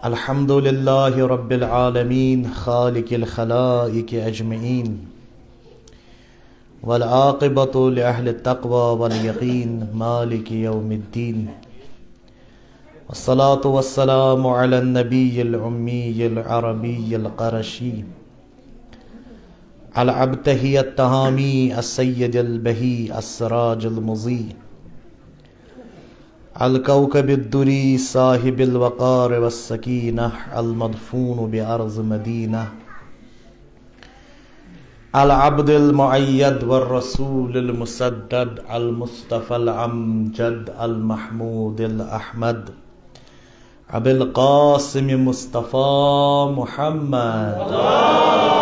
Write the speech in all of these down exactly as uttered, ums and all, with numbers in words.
الحمد لله رب العالمين خالق الخلائق أجمعين والعاقبة لأهل التقوى واليقين مالك يوم الدين والصلاة والسلام على النبي الأمي العربي القرشي على عبده التهامي السيد البهي السراج المضيء الكوكب الدري صاحب الوقار والسكينة المدفون بأرض مدينة العبد المؤيد والرسول المسدد المصطفى الأمجد المحمود الأحمد أبي القاسم مصطفى محمد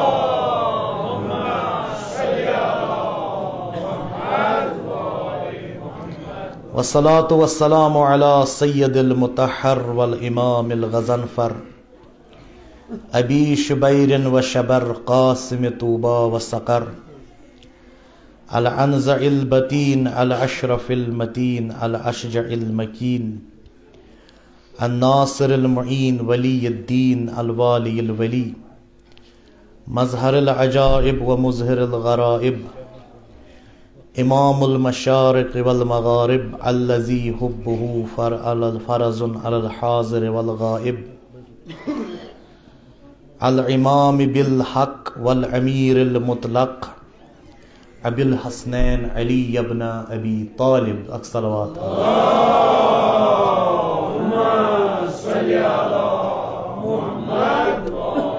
والصلاة والسلام على سيد المطهر والإمام الغزنفر أبي شبير وشبر قاسم طوبى وسقر العنزع البتين الأشرف المتين الأشجع المكين الناصر المعين ولي الدين الوالي الولي مظهر العجائب ومظهر الغرائب امام المشارق والمغارب الذي حبه فرض على الحاضر والغائب الامام بالحق والامير المطلق ابي الحسنين علي بن ابي طالب الصلوات اللهم صل على محمد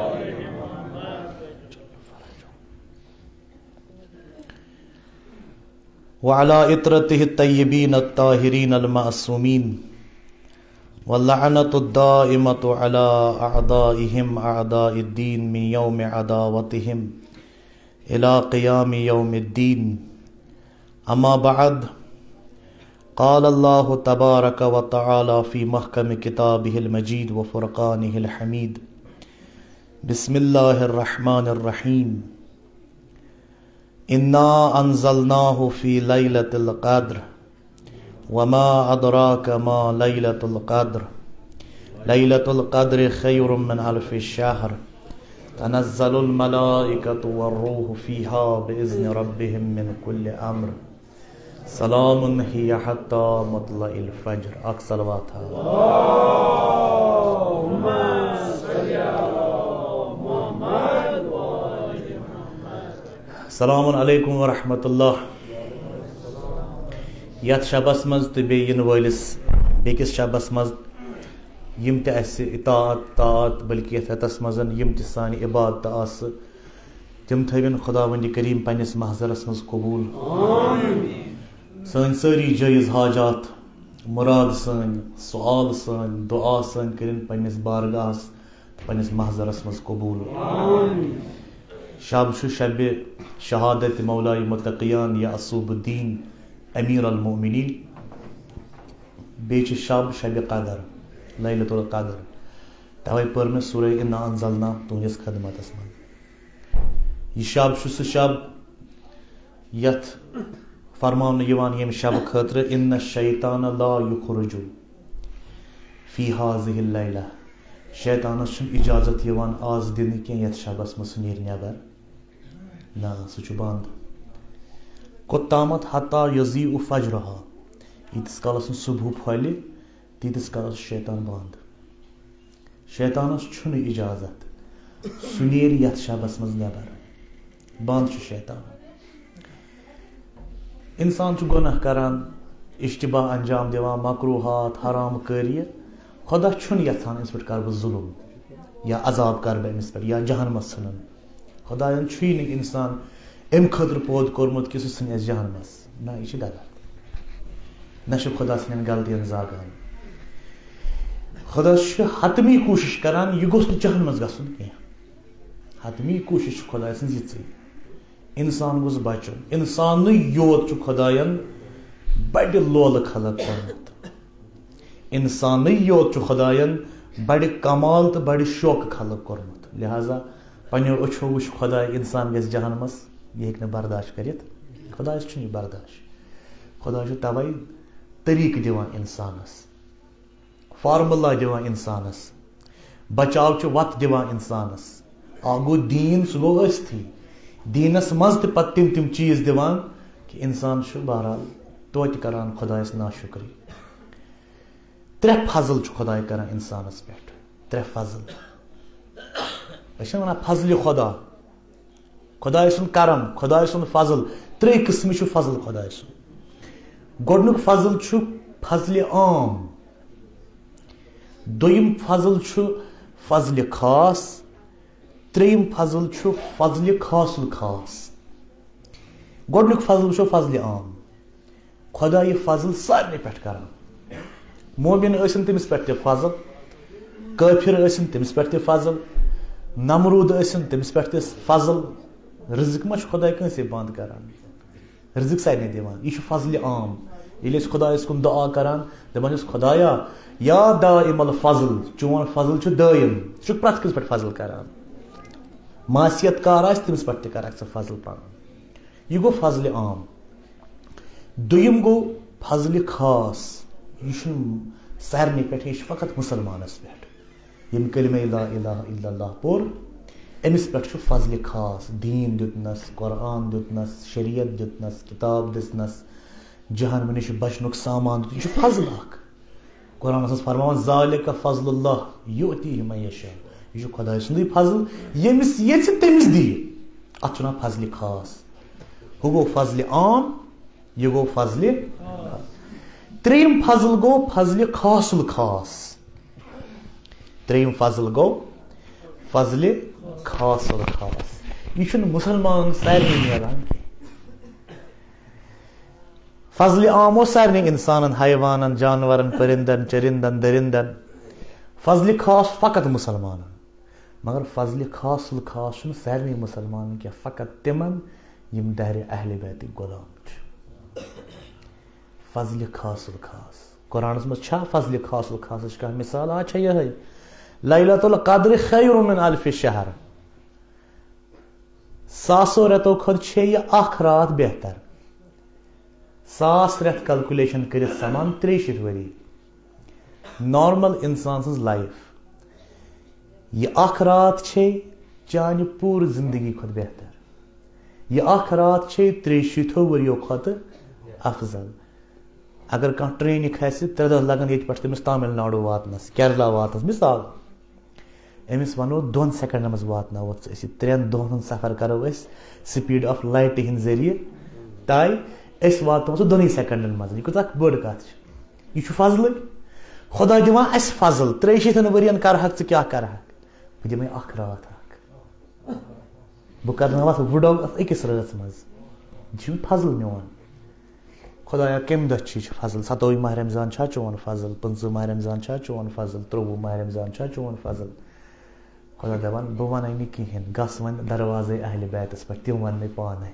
وعلى إطرته الطيبين الطاهرين المعصومين واللعنة الدائمة على أعدائهم أعداء الدين من يوم عداوتهم إلى قيام يوم الدين أما بعد قال الله تبارك وتعالى في محكم كتابه المجيد وفرقانه الحميد بسم الله الرحمن الرحيم إنا أنزلناه في ليلة القدر وما أدراك ما ليلة القدر ليلة القدر خير من ألف الشهر تنزل الملائكة والروح فيها بإذن ربهم من كل أمر سلام هي حتى مطلع الفجر أقصلواتها اللهم صل على محمد السلام علیکم ورحمۃ اللہ یتھ شبس مز تو بیین ولس بیکس شبس مز یم تہ اسہ اطاعت طاعت بلکہ یتھ رتس مز یم تہ سانہ عبادت آس تم تھوین خداوند کریم پنس محضرس مز قبول سن ساری جائز حاجات مراد سن سوال سن دعا سن کرن پنس بارگاہس پنس محضرس مز قبول شب شب شہادت مولائی متقیان یا اصوب الدین امیر المؤمنین بیچ شب شب قدر لیلۃ القدر توے پر میں سورہ انا انزلنا تہندس خدمتس من یہ شب سہ شب یت فرمان یوان یم شب خاطر ان الشیطان لا یخرج فی هذه اللیلہ شیطانس چھن اجازت یوان آز دن کی یت شبس مس نیر نیبر نا سہ بند کوتامت حتی یضیء فجرها یتس کالس صبح پھلہ تیتس کالس شیطان بند شیطانس چھن اجازت سہ نیر یت شبس مز نیبر بند چھ شیطان انسان چھ گناہ کران اشتباہ انجام دیوان مکروہات حرام کاری خدا چھن یژھان امس پہ کر بہ ظلم یا عذاب کر بہ امس پہ یا جہنمس ژھنن خدایان چھُے نہٕ انسان امہِ خٲطرٕ پٲدٕ کوٚرمُت کہِ سُہ ژھٕنہِ اَسہِ جہنمس نہ یہِ چھِ غلط نہ چھُ خدا سٕنٛدٮ۪ن غلطین زاگان خدا چھُ حتمی کوٗشِش کران یہِ گوٚژھ نہٕ جہنمس گژھُن کینٛہہ حتمی کوٗشِش چھِ خۄداے سٕنٛز یِژٕے انسان گوٚژھ بچُن انسانٕے یوت چھُ خۄدایَن بڑِ لولہٕ خلق کوٚرمُت انسانٕے یوت چھُ خۄدایَن بڑِ کمال تہٕ بڑِ شوقہٕ خلق کوٚرمُت لہذا پنٛنیو أچھو وٕچھ خۄداے انسان گژھِ جہنمس یہِ ہیٚکہِ نہٕ برداشت کٔرِتھ خۄدایس چھُنہٕ یہِ برداشت خۄدا چھُ تَوَے طریٖقہٕ دِوان اِنسانس فارمولا دِوان اِنسانس بچاو چھ وت دیوان انسانس اکھ گو دین سہ گو ٲسۍتھٕے دیٖنس منٛز تہِ پتہٕ تِم تِم چیٖز دِوان کہِ انسان چھُ بہرحال توتہِ کران خۄدایس ناشُکری ترٛےٚ فضل چھُ خۄداے کران انسانس پٮ۪ٹھ ترٛےٚ فضل أسۍ چھِنہ ونان فضلہِ خۄدا خۄداے سُنٛد کرم خۄداے سُنٛد فضل ترٛےٚ قٕسمہٕ چھُ فضل خۄداے سُنٛد گۄڈنیُک فضل چھُ فضلہِ عام دوٚیِم فضل چھُ فضلہِ خاص ترٛیٚیِم فضل چھُ فضلہِ خاص الخاص گۄڈنیُک فضل چھُ فضلہِ عام خۄدا یہِ فضل سارنٕے پٮ۪ٹھ کران مومِن ٲسِن تٔمِس پٮ۪ٹھ تہِ فضل کٲفِر ٲسِن تٔمِس پٮ۪ٹھ تہِ فضل نمروٗد ٲسِن تٔمِس پٮ۪ٹھ تہِ فضل رزق ما چھُ خۄداے کٲنٛسے بنٛد کران رزق سارنٕے دِوان یہِ چھُ فضلہِ عام ییٚلہِ أسۍ خۄدایس کُن دعا کران دپان چھِس خۄدایا یا دائم الفضل چون فضل چھُ دٲیِم ژٕ چھُکھ پرٛٮ۪تھ کٲنٛسہِ پٮ۪ٹھ فضل کران معصیت کار آسہِ تٔمِس پٮ۪ٹھ تہِ کرکھ ژٕ فضل پنُن یہِ گوٚو فضلہِ عام دوٚیِم گوٚو فضلہِ خاص یہِ چھُنہٕ سارنٕے پٮ۪ٹھ یہِ چھُ فقط مُسلمانس پٮ۪ٹھ ییٚمۍ کلمہ لا الہ الا اللہ پوٚر أمِس پٮ۪ٹھ چھُ فضلہِ خاص دیٖن دیُتنس قرآن دیُتنس شریعت دیُتنس کِتاب دِژنس جہنمہٕ نِش بچنُک سامان دیُت یہِ چھُ فضل اکھ قرآنس منٛز فرماوان ذالِکَ فضل اللہ یؤتیہ من یشاء یہِ چھُ خۄداے سُنٛدُے فضل ییٚمِس یژھِ تٔمِس دِیہِ اتھ چھُ ناو فضلہِ خاص ہُہ گوٚو فضلہِ عام یہِ گوٚو فضلہِ ترٛیٚیِم فضل گوٚو فضلہِ خاص الخاص ترٛیٚیِم فضل گوٚو فضلہِ خاص الخاص یہِ چھُنہٕ مُسلمانن سارنٕے میلان فضلہِ عام اوس سارنٕے انسانن حیوانن جانورن پٔرندن چٔرندن دٔرندن فضلہِ خاص فقط مُسلمانن مگر فضلہِ خاص الخاص چھُنہٕ سارنٕے مُسلمانن کینٛہہ فقط تِمن یِم دَرِ اہلِ بیتٕکۍ غلام چھِ فضلہِ خاص الخاص قرآنس منٛز چھا فضلہِ خاص الخاصٕچ کانٛہہ مثال آ چھےٚ یِہے لیلۃ القدر خیر من الف شہر ساسو رٮ۪تو کھۄتہٕ چھے یہِ اکھ رات بہتر ساس رٮ۪تھ کلکولیشن کٔرِتھ سمان ترٛیٚیہِ شیٖتھ ؤری نارمل انسان سٕنٛز لایف یہِ اکھ رات چھے چانہِ پوٗرٕ زندگی کھۄتہٕ بہتر یہِ اکھ رات چھے ترٛیٚیہِ شیٖتھو ؤرِیو کھۄتہٕ افضل اگر کانٛہہ ٹرینہِ کھسہِ ترٛےٚ دۄہ لگن ییٚتہِ پٮ۪ٹھ تٔمِس تامِل ناڈوٗ واتنس کیرلا واتنس مثال أمِس ونو دۄن سیکنڈن منٛز واتناوتھ ژٕ أسۍ یہِ ترٛٮ۪ن دۄہن ہُنٛد سفر کرو أسۍ سپیٖڈ آف لایٹہِ ہٕنٛدۍ ذٔریعہٕ تاے أسۍ واتناوو سُہ دۄنٕے سیکنڈن منٛز یہِ کۭژاہ بٔڑ کتھ چھِ یہِ چھُ فضلٕے خۄدا دِوان اسہِ فضل ترٛیٚیہِ شیٖتھن ؤرین کرہکھ ژٕ کیٛاہ کرہکھ بہٕ دِمے اکھ راتھ اکھ بہٕ کرناوتھ وٕڈو اتھ أکِس رٲژ منٛز یہِ چھُ فضل میون خۄدایا کمہِ دۄہ چھُے چھُ فضل ستووُہ ماہ رمضان چھا چون فضل پٕنٛژٕ ماہ رمضان چھا چون فضل ترٛۆوُہ ماہ رمضان چھا چون فضل خۄدا دپان بہٕ ونَے نہٕ کہیٖنۍ گژھ وۄنۍ دروازے اہلِ بیتس پٮ۪ٹھ تِم وننے پانے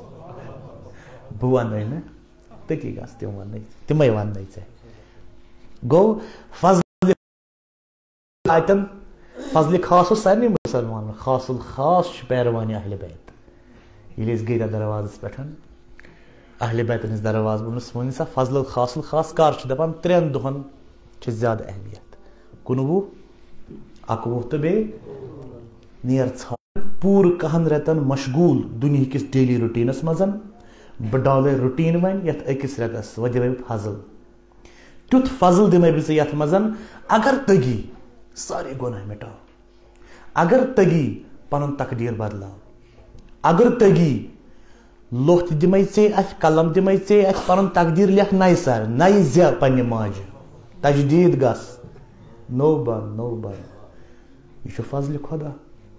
بہٕ ونَے نہٕ تٔتی گژھ تِم وننے تِمے وننے ژےٚ گوٚو فضلہِ اتٮ۪ن فضلہِ خاص اوس سارنٕے مُسلمانن خاص الخاص چھُ پیروانہِ اہلِ بیت ییٚلہِ أسۍ گٔے تتھ دروازس پٮ۪ٹھ اہلِ بیتن ہٕنٛدِس دروازٕ ووٚنُس ؤنِو سا فضل خاص الخاص کر چھُ دپان ترٛٮ۪ن دۄہن چھِ زیادٕ اہمیت کُنوُہ اکوُہ تہٕ بیٚیہِ نیر ژھانڈ پوٗرٕ کہن رٮ۪تن مشغوٗل دُنہِکِس ڈیلی رُٹیٖنس منٛز بہٕ ڈالے رُٹیٖن وۄنۍ یتھ أکِس رٮ۪تس وۄنۍ دِمے بہٕ فضل تیُتھ فضل دِمے بہٕ ژےٚ یتھ منٛز اگر تگی سارے گۄناہ مٹاو اگر تگی پنُن تقدیٖر بدلاو اگر تگی لوٚتھ دِمے ژےٚ اتھ قلم دِمے ژےٚ اتھ پنُن تقدیٖر لیکھ نَیہِ سر نَیہِ زِ پننہِ ماجہِ تجدیٖد گژھ نوٚو بن نوٚو بن یہِ چھُ فضلہِ خۄدا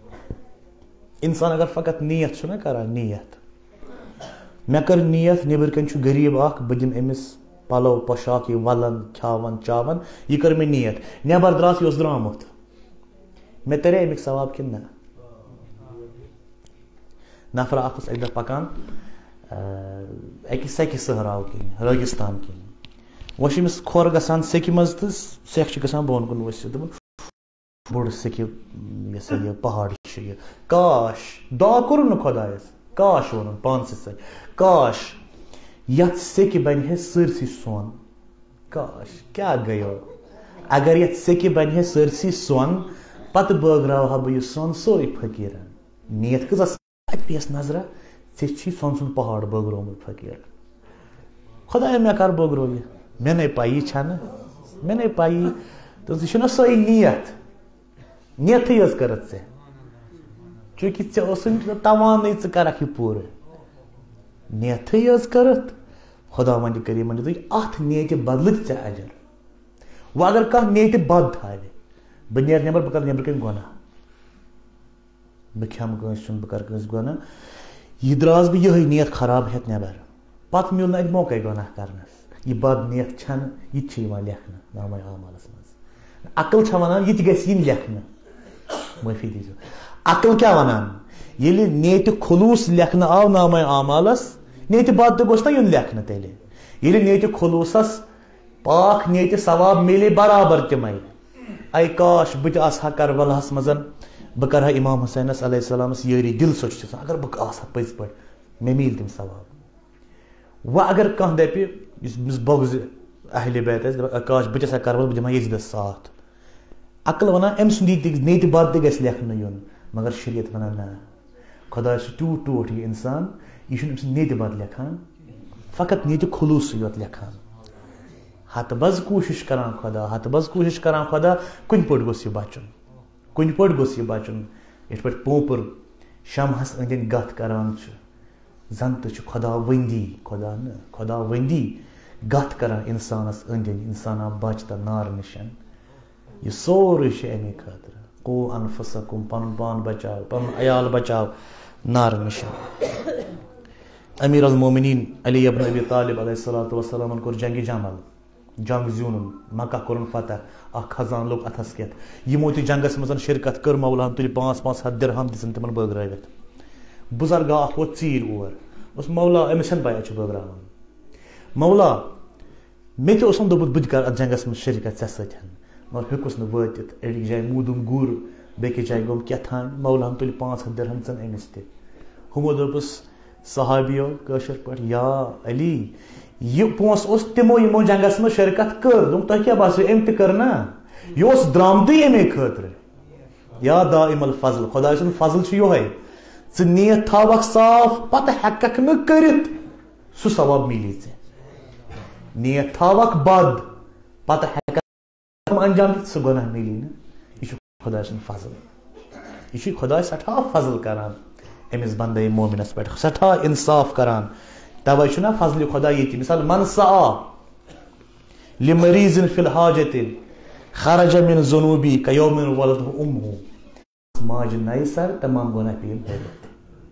انسان اگر فقط نیت چھُنہ کران نیت مےٚ کٔر نیت نیٚبرۍ کِنۍ چھُ غریٖب اکھ بہٕ دِمہٕ أمِس پلو پۄشاک یہِ ولان کھیاوان چاوان یہِ کٔر مےٚ نیت نٮ۪بر درٛاس یہِ اوس درٛامُت مےٚ ترے امیُک ثواب کِنہٕ نہ نفرا اکھ اوس اکہِ دۄہ پکان اکہِ سیٚکہِ صحراو کِنۍ رٲگِستان کِنۍ وۄنۍ چھُ أمِس کھۄر گژھان سیٚکہِ منٛز تہٕ سیٚکھ چھِ گژھان بۄن کُن ؤسِتھ دوٚپُن بوٚڑ سیٚکہِ یہِ سا یہِ پہاڑ چھُ یہِ کاش دعا کوٚرُن نہٕ خۄدایس کاش ووٚنُن پانسٕے سۭتۍ کاش یتھ سیٚکہِ بنہِ ہے سٲرسٕے سۄن کاش کیٛاہ گٔیو اگر یتھ سیٚکہِ بنہِ ہے سٲرسٕے سۄن پتہ بٲگراوہا بہٕ یہِ سۄن سورُے فقیٖرن نیت کۭژاہ اَتہِ پیٚیَس نظرا ژےٚ چھُے سۄن سُنٛد پہاڑ بٲگرومُت فقیٖرن خۄدایا مےٚ کر بٲگرو یہِ مےٚ نے پَیی چھَنہٕ مےٚ نے پَیی تہٕ یہِ چھُنہ سۄے نیت نیتھٕے ٲس کٔرٕتھ ژےٚ چوٗنٛکہِ ژےٚ اوسُے توانٕے ژٕ کَرکھ یہِ پوٗرٕ نیتھٕے ٲس کٔرٕتھ خۄدا وَنہِ کٔریٖمن دِتُے اَتھ نیتہِ بدلہٕ تہِ ژےٚ اجر وۄنۍ اگر کانٛہہ نیتہِ بد تھاوِ بہٕ نیرٕ نٮ۪بر بہٕ کَرٕ نٮ۪برٕ کَنۍ گۄناہ بہٕ کھٮ۪مہٕ کٲنٛسہِ سُنٛد بہٕ کَرٕ کٲنٛسہِ گۄناہ یہِ درٛاس بہٕ یِہٕے نیت خراب ہٮ۪تھ نٮ۪بر پتہٕ میوٗل نہٕ اَتہِ موقعے گۄناہ کرنس یہِ بد نیت چھنہٕ یہِ تہِ چھِ یِوان لیکھنہٕ نامے اعمالس منٛز عقل چھےٚ وَنان یہِ تہِ گژھِ یِنۍ لیکھنہٕ معٲفی دیٖزیو عقل کیٛاہ وَنان ییٚلہِ نیتہِ خلوٗص لیکھنہٕ آو نامے اعمالس نیتہِ بد تہِ گوٚژھ نہ یُن لیکھنہٕ تیٚلہِ ییٚلہِ نیتہِ خلوٗصس پاک نیتہِ ثواب میلے برابر تِمے اے کاش بہٕ تہِ آسہٕ ہا کربلاہس منٛز بہٕ کرٕ ہا امام حسینس علیہ السلامس یٲری دِل سۄ چھُ اگر بہٕ آسہٕ ہا پٔزۍ پٲٹھۍ مےٚ میلہِ تِم ثواب وۄنۍ اگر کانٛہہ دپہِ یُس أمِس بۄگزِ اہلِ بیت آسہِ دپان کاش بہٕ تہِ آسہٕ ہا کربل بہٕ دِمہٕ ہا یزیدس ساتھ عقل ونان أمۍ سُنٛد یہِ تہِ نیتہِ بد تہِ گژھِ لیکھنہٕ یُن مگر شریعت ونان نہ خۄداے چھُ تیوٗت ٹوٹھ یہِ انسان یہِ چھُنہٕ أمۍ سٕنٛدِ نیتہِ بد لیکھان فقط نیتہِ خلوٗصٕے یوت لیکھان ہتہٕ بز کوٗشش کران خۄدا ہتہٕ بز کوٗشش کران خۄدا کُنہِ پٲٹھۍ گوٚژھ یہِ بچُن کُنہِ پٲٹھۍ گوٚژھ یہِ بچُن یِتھ پٲٹھۍ پوپُر شمہس أنٛدۍ أنٛدۍ گتھ کران چھُ زن تہِ چھُ خۄدا ؤنٛدی خۄدا نہٕ خۄدا ؤنٛدی گتھ کران انسانس أنٛدۍ أنٛدۍ انسان آو بچتہٕ نارٕ نِش یہِ سورُے چھُ امے خٲطرٕ قو انفسکم پنُن پان بچاو پنُن عیال بچاو نارٕ نِش امیر المومنیٖن علی ابن ابی طالب علیہ الصلوۃ والسلامن کوٚر جنگہِ جمل جنگ زیوٗنُن مکہ کوٚرُن فتح اکھ خزان لوٚگ اتھس کٮ۪تھ یِمو تہِ جنگس منٛز شرکت کٔر مولاہن تُلۍ پانٛژھ پانٛژھ ہتھ درہم دِژٕن تِمن بٲگرٲوِتھ بُزرگا اکھ ووت ژیٖرۍ اور اوس مولا أمِس چھنہٕ پاے اَتہِ چھُ بٲگراوان مولا مےٚ تہِ اوسُم دوٚپمُت بہٕ تہِ کرٕ اتھ جنگس منٛز شرکت ژےٚ سۭتۍ مگر ہیوٚکُس نہٕ وٲتِتھ أڑِکۍ جایہِ موٗدُم گُر بیٚکِس جایہِ گوٚم کیٛاہ تام مولاہن تُلۍ پانٛژھ ہتھ درہم ژٕن أمِس تہِ ہُمو دوٚپُس صحابِیو کٲشِر پٲٹھۍ یا علی یہِ پونٛسہٕ اوس تِمو یِمو جنگس منٛز شرکت کٔر دوٚپُکھ تۄہہِ کیٛاہ باسیو أمۍ تہِ کٔر نا یہِ اوس درٛامتٕے اَمے خٲطرٕ یا دائم الفضل خۄداے سُنٛد فضل چھُ یِہوے ژٕ نیت تھاوکھ صاف پتہٕ ہٮ۪ککھ نہٕ کٔرِتھ سُہ ثواب میلی ژےٚ نیت تھاوکھ بد پتہٕ ہٮ۪ککھ انجام دِتھ سُہ گۄناہ میلی نہٕ یہِ چھُ خۄداے سُنٛد فضل یہِ چھُ خۄداے سٮ۪ٹھاہ فضل کران أمِس بندے مومِنس پٮ۪ٹھ سٮ۪ٹھاہ انصاف کران توے چھُنہ فضلہِ خۄدا ییٚتہِ مثال من سعا لمریٖضٍ فی الحاجتِ خرج من ذنوٗبی کیوم ولدہ امہ ماجہِ نَیہِ سر تمام گۄناہ پیٚیِن ہٲرِتھ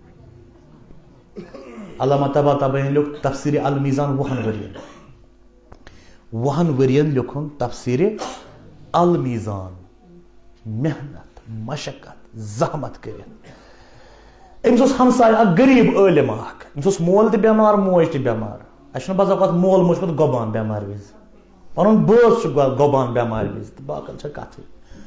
علامہ طبع طبعین لیوٚکھ تفسیٖرِ المیٖزان وُہن ؤرین وُہن ؤرین لیوٚکھُن تفسیٖرِ المیٖزان محنت مشقت زحمت کٔرِتھ أمِس اوس ہمساے اکھ غریٖب عٲلِم اکھ أمِس اوس مول تہِ بٮ۪مار موج تہِ بٮ۪مار اَسہِ چھُنہٕ باسان پتہٕ مول موج پتہٕ گۄبان بٮ۪مارِ وِزِ پنُن بٲژ چھُ گۄبان بٮ۪مارِ وِزِ تہٕ باقٕے چھےٚ کتھٕے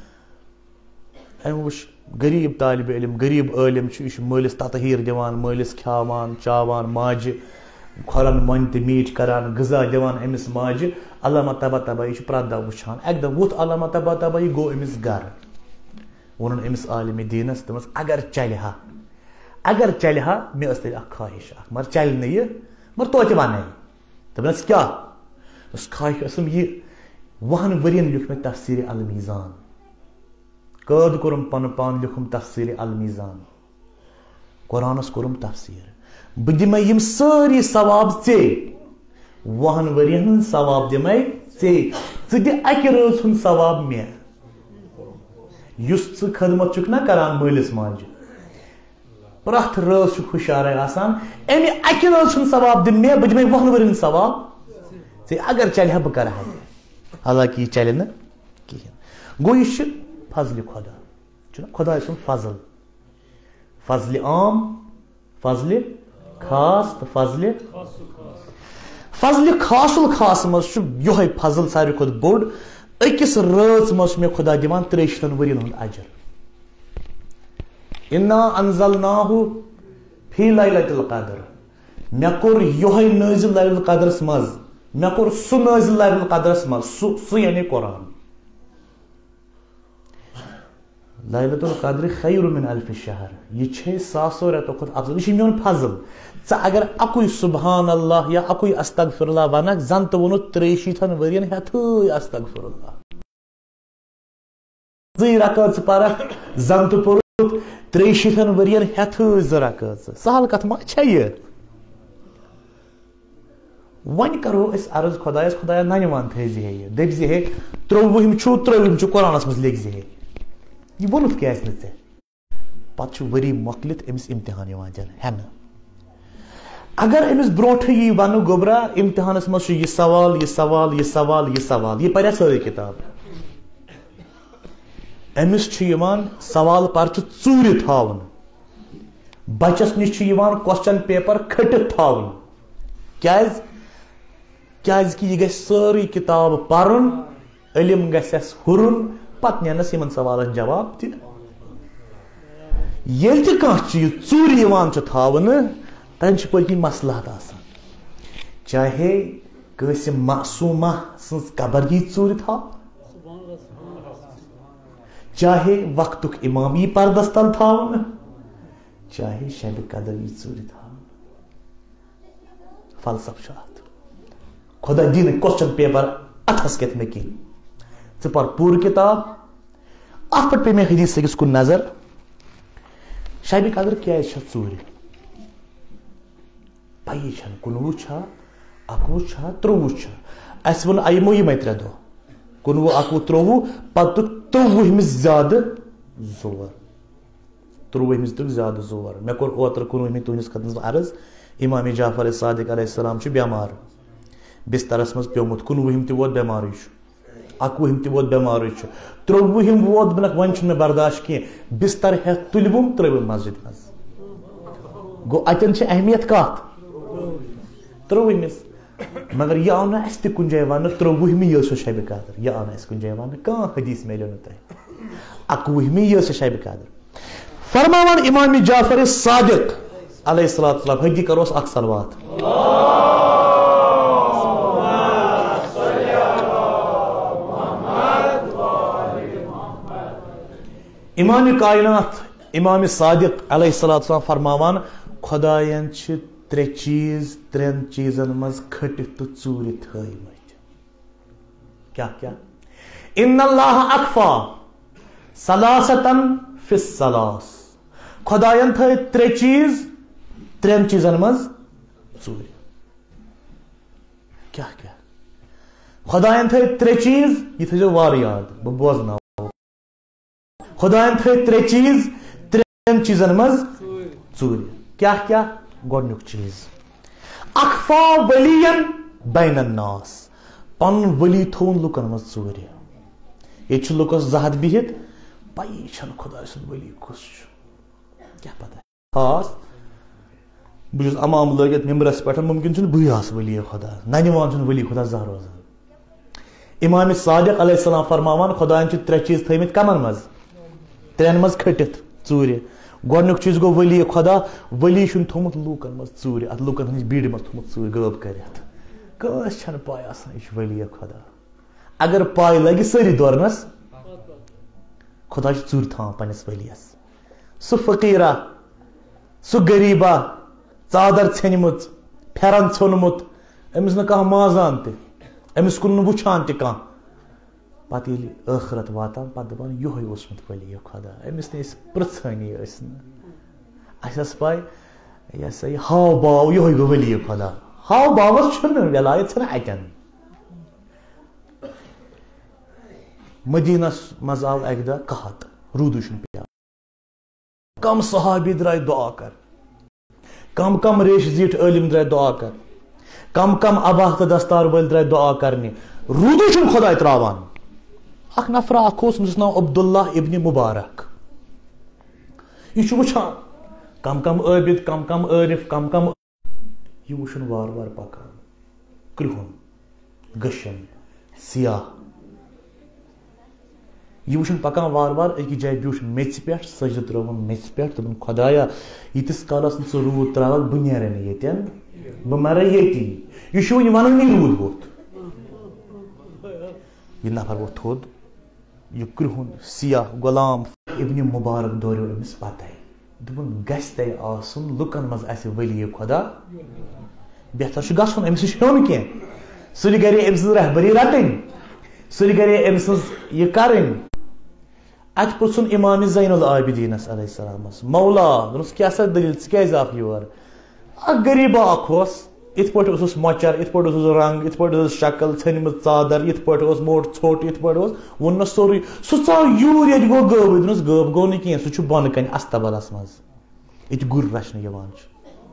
أمۍ وٕچھ غریٖب طالبہِ علم غریٖب عٲلِم چھُ یہِ چھُ مٲلِس تطہیٖر دِوان مٲلِس کھیاوان چاوان ماجہِ کھۄرن مۄنہِ تہِ میٖٹھۍ کران غذا دِوان أمِس ماجہِ علامہ طبع طبع یہِ چھُ پرٛٮ۪تھ دۄہ وٕچھان اکہِ دۄہ ووٚتھ علامہ طبع طبع یہِ گوٚو أمِس گرٕ ووٚنُن أمِس عالمِ دیٖنس دوٚپمس اگر چلہِ ہا اگر چلہِ ہا مےٚ ٲس تیٚلہِ اکھ خواہِش اکھ مگر چلہِ نہٕ یہِ مگر توتہِ ونے دوٚپنس کیٛاہ دوٚپُس خواہِش ٲسٕم یہِ وُہن ؤرین لیوٚکھ مےٚ تفسیٖرِ المیٖزان قٲد کوٚرُم پنُن پان لیوٚکھُم تفسیٖرِ المیٖزان قرآنس کوٚرُم تفسیٖر بہٕ دِمے یِم سٲری ثواب ژےٚ وُہن ؤرین ہُنٛد ثواب دِمے ژےٚ ژٕ دِ اکہِ رٲژ ہُنٛد ثواب مےٚ یُس ژٕ خدمت چھُکھ نا کران مٲلِس ماجہِ پرٛٮ۪تھ رٲژ چھُ ہُشارے آسان امہِ اکہِ رٲژ ہُنٛد ثواب دِ مےٚ بہٕ دِمے وُہن ؤرین ہُنٛد ثواب ژےٚ اگر چلہِ ہا بہٕ کرٕ ہا حالانکہِ یہِ چلہِ نہٕ کِہینۍ گوٚو یہِ چھُ فضلہِ خۄدا چھُنہ خۄداے سُنٛد فضل فضلہِ عام فضلہِ خاص تہٕ فضلہِ فضلہِ خاصُل خاص منٛز چھُ یِہوے فضل ساروی کھۄتہٕ بوٚڑ أکِس رٲژ منٛز چھُ مےٚ خۄدا دِوان ترٛیٚیہِ شیٖتن ؤرین ہُنٛد اجر اِنا انزلناہُ فی لیلۃ القدر مےٚ کوٚر یِہوے نٲزِل لیلۃ القدرس منٛز مےٚ کوٚر سُہ نٲزِل لیلۃ القدرس منٛز سُہ سُہ یعنی قرآن لیلۃ القدر خیر من الف شہر، یہ چھ ساسو رٮ۪تو کھۄتہٕ افضل، یہ میون فضل. ژٕ اگر اکُے سبحان اللہ یا اکُے استغفر اللہ ونکھ زن تہِ ووٚنُتھ ترٛیٚیہِ شیٖتھن ؤرین ہٮ۪تھٕے استغفر اللہ. زٕے رکٲژ پرکھ زن تہِ پوٚرُتھ ترٛیٚیہِ شیٖتھن ؤرین ہٮ۪تھٕے زٕ رکٲژ. سہل کتھ ما چھےٚ یہِ؟ وۄنۍ کرو أسۍ عرض خۄدایس، خۄدایا ننہِ تھٲیزِ ہے یہِ، دٔپزِ ہے ترٛۆوُہِم چھُو ترٛٲوِم چھُ قرآنس منٛز لیکھزِ ہے. یہ ووٚنُتھ کیازِ نہٕ ژےٚ؟ پتہٕ چھُ ؤری مۄکلِتھ أمِس امتحان یِوان دِنہٕ ہٮ۪نہٕ. اگر أمِس برونٛٹھٕے یی وننہٕ گوٚبرا امتحانس منٛز چھُ یہِ سوال یہِ سوال یہِ سوال یہِ سوال، یہِ پرِ سٲرٕے کِتاب. أمِس چھُ یِوان سوال پرچہِ ژوٗرِ تھاونہٕ، بچس نِش چھُ یِوان کوسچن پیپر کھٔٹِتھ تھاونہٕ. کیازِ؟ کیازِ کہِ یہِ گژھِ سٲرٕے کِتاب پرُن، علم گژھٮ۪س ہُرُن، پتہٕ نینس یِمن سوالن جواب تہِ. ییٚلہِ تہِ کانٛہہ چیٖز ژوٗرِ یِوان چھُ تھاونہٕ تَمہِ چھِ پٔتۍ کِنۍ مصلحت آسان. چاہے کٲنٛسہِ معصوٗمہ سٕنٛز قبر یی ژوٗرِ تھاونہٕ، چاہے وقتُک اِمام یی پردس تل تھاونہٕ، چاہے شبِ قدر یی ژوٗرِ تھاونہٕ. فلسفہٕ چھُ اتھ. خۄدا دی نہٕ کوسچن پیپر اتھس کٮ۪تھ مےٚ کِہیٖنۍ. ژٕ پر پوٗرٕ کِتاب. اتھ پٮ۪ٹھ پیٚیہِ مےٚ حدیث أکِس کُن نظر. شبِ قدر کیازِ چھےٚ ژوٗرِ؟ پیی چھنہٕ. کُنوُہ چھا، اکوُہ چھا، ترٛۆوُہ چھا؟ اسہِ ووٚن یِمو یِمے ترٛےٚ دۄہ، کُنوُہ اکوُہ ترٛۆوُہ. پتہٕ دِیُت ترٛۆوُہمِس زیادٕ زور، ترٛۆوُہمِس دِیُت زیادٕ زور. مےٚ کوٚر اوترٕ کُنوُہمہِ تُہنٛدِس خٲطرٕ عرض، امام جعفر صادق علیہ السلام چھُ بٮ۪مار، بسترس منٛز پیوٚمُت. کُنوُہِم تہِ ووت بٮ۪مارٕے چھُ، اکوُہِم تہِ ووت بٮ۪مارٕے چھُ، ترٛۆوُہِم ووت بہٕ وۄنۍ چھُنہٕ مےٚ برداشت کینٛہہ. بستر ہٮ۪تھ تُلوُم ترٛٲوِم مسجد منٛز. گوٚو اتٮ۪ن چھِ اہمیت کتھ؟ ترٛۆوُہمِس. مگر یہِ آو نہٕ اسہِ تہِ کُنہِ جایہِ وننہٕ ترٛۆوُہمہِ یہِ ٲس سۄ شبِ قدر. یہِ آو نہٕ اسہِ کُنہِ جایہِ وننہٕ، کانٛہہ حدیث میلیو نہٕ تۄہہِ. اکوُہمہِ یہِ ٲس سۄ شبِ قدر. فرماوان امام جعفر صادق علیہ الصلوۃ والسلام، حدی کروس اکھ صلوات. امام کائنات امام صادق علیہ الصلوۃ والسلام فرماوان، خۄدایَن چھِ ترٛےٚ چیٖز ترٛٮ۪ن چیٖزن منٛز کھٔٹِتھ تہٕ ژوٗرِ تھٲیمٕتۍ. کیاہ کیاہ؟ اِنَّ اللّٰهَ اَکفا ثلاثتن فی الثلاث. خۄدایَن تھٲے ترٛےٚ چیٖز ترٛٮ۪ن چیٖزن منٛز ژوٗرِ. کیاہ کیاہ؟ خۄدایَن تھٲے ترٛےٚ چیٖز، یہِ تھٲیزیو وارٕ یاد، بہٕ بوزناوٕ. خۄدایَن تھٲے ترٛےٚ چیٖز ترٛٮ۪ن چیٖزن منٛز ژوٗرِ. کیاہ کیاہ؟ گۄڈنیُک چیٖز اخفا ولین بین الناس، پنُن ولی تھوٚوُن لُکن منٛز ژوٗرِ. ییٚتہِ چھُ لُکس زٕ ہتھ بِہِتھ، پیی چھنہٕ خۄداے سُنٛد ولی کُس چھُ، کیاہ پتہ. خاص بہٕ چھُس امام لٲگِتھ ممبرس پٮ۪ٹھ، ممکن چھُنہٕ بٕے آسہٕ ولی خۄدا، ننہِ وان چھُنہٕ ولی خۄدا زانٛہہ روزان. امام صادق علیہ السلام فرماوان، خۄدایَن چھِ ترٛےٚ چیٖز تھٲیمٕتۍ کمن منٛز؟ ترٛٮ۪ن منٛز کھٔٹِتھ ژوٗرِ. گۄڈنیُک چیٖز گوٚو ولی خۄدا. ولی چھُنہٕ تھوٚمُت لوٗکن منٛز ژوٗرِ، اتھ لوٗکن ہٕنٛدِس بیٖڑِ منٛز تھوٚمُت ژوٗرِ غٲب کٔرِتھ. کٲنٛسہِ چھنہٕ پاے آسان یہِ چھُ ولی خۄدا. اگر پاے لگہِ سٲری دورنس، خۄدا چھُ ژوٗرِ تھاوان پننِس ؤلِیس. سُہ فقیٖرا، سُہ غریٖبا، ژادر ژھیٚنمٕژ، پھیرن ژھیوٚنمُت، أمِس نہٕ کانٛہہ مازان تہِ، أمِس کُن نہٕ وٕچھان تہِ کانٛہہ. پتہٕ ییٚلہِ ٲخرت واتان پتہٕ دپان یِہوے اوسمُت ولی خۄدا، أمِس نہٕ أسۍ پرژھٲنی ٲسۍ نہٕ. اسہِ ٲس پاے یہِ ہسا یہِ ہاو باو یِہوے گوٚو ولی خۄدا. ہاو باوس چھُنہٕ ولایت چھنہٕ اتٮ۪ن. مدیٖنس منٛز آو اکہِ دۄہ قحط، روٗدٕے چھُنہٕ پیٚوان. کم صحابی درٛاے دُعا کر، کم کم ریشہِ زیٖٹھ عٲلِم درٛاے دُعا کر، کم کم اباہ تہٕ دستار وٲلۍ درٛاے دُعا کرنہِ. روٗدٕے چھُنہٕ خۄداے تراوان. اکھ نفرا اکھ اوس، أمِس اوس ناو عبداللہ ابن مبارک. یہِ چھُ وٕچھان کم کم عٲبِد، کم کم عٲرف، کم کم. یہِ وٕچھُن وارٕ وارٕ پکان، کرٛہُن، گٔشِن، سیاہ. یہِ وٕچھُن پکان وارٕ وارٕ، أکِس جایہِ بیوٗٹھ میٚژِ پٮ۪ٹھ، سجدٕ ترٲوُن میٚژِ پٮ۪ٹھ، دوٚپُن خۄدایا ییٖتِس کالس نہٕ ژٕ روٗد تراوکھ بہٕ نیرے نہٕ ییٚتٮ۪ن، بہٕ مرے ییٚتی. یہِ چھُ وُنہِ ونٲنی روٗد ووٚتھ. یہِ نفر ووٚتھ تھوٚد، یہِ کرٛہُن سیاہ غلام ابن مبارک دوریو امس پتہ دپن گژھِ تۄہہِ آسُن لُکن منٛز آسہِ ولی خدا بہتر چھُ گژھُن أمِس نِش ہیوٚن کینٛہہ سُلہِ گرے أمۍ سٕنٛز رہبری رٹٕنۍ سُلہِ گرے أمۍ سٕنٛز یہِ کرٕنۍ اتہِ پرژھُن امام زین العابدیٖنس علیہ السلامس مولا دوٚپنس کیٛاہ سا دٔلیٖل ژٕ کیٛازِ آکھ یور اکھ غریٖبا اکھ اوس یِتھ پٲٹھۍ اوسُس مۄچر یِتھ پٲٹھۍ اوسُس رنگ یِتھ پٲٹھۍ ٲسٕس شکل ژھٔنمٕژ ژادر یِتھ پٲٹھۍ اوس موٹ ژھوٚٹ یِتھ پٲٹھۍ اوس ووٚننس سورُے سُہ ژاو یوٗر ییٚتہِ گوٚو غٲبٕے دوٚپنس غٲب گوٚو نہٕ کینٛہہ سُہ چھُ بۄنہٕ کنہِ استبلس منٛز ییٚتہِ گُرۍ رچھنہٕ یِوان چھُ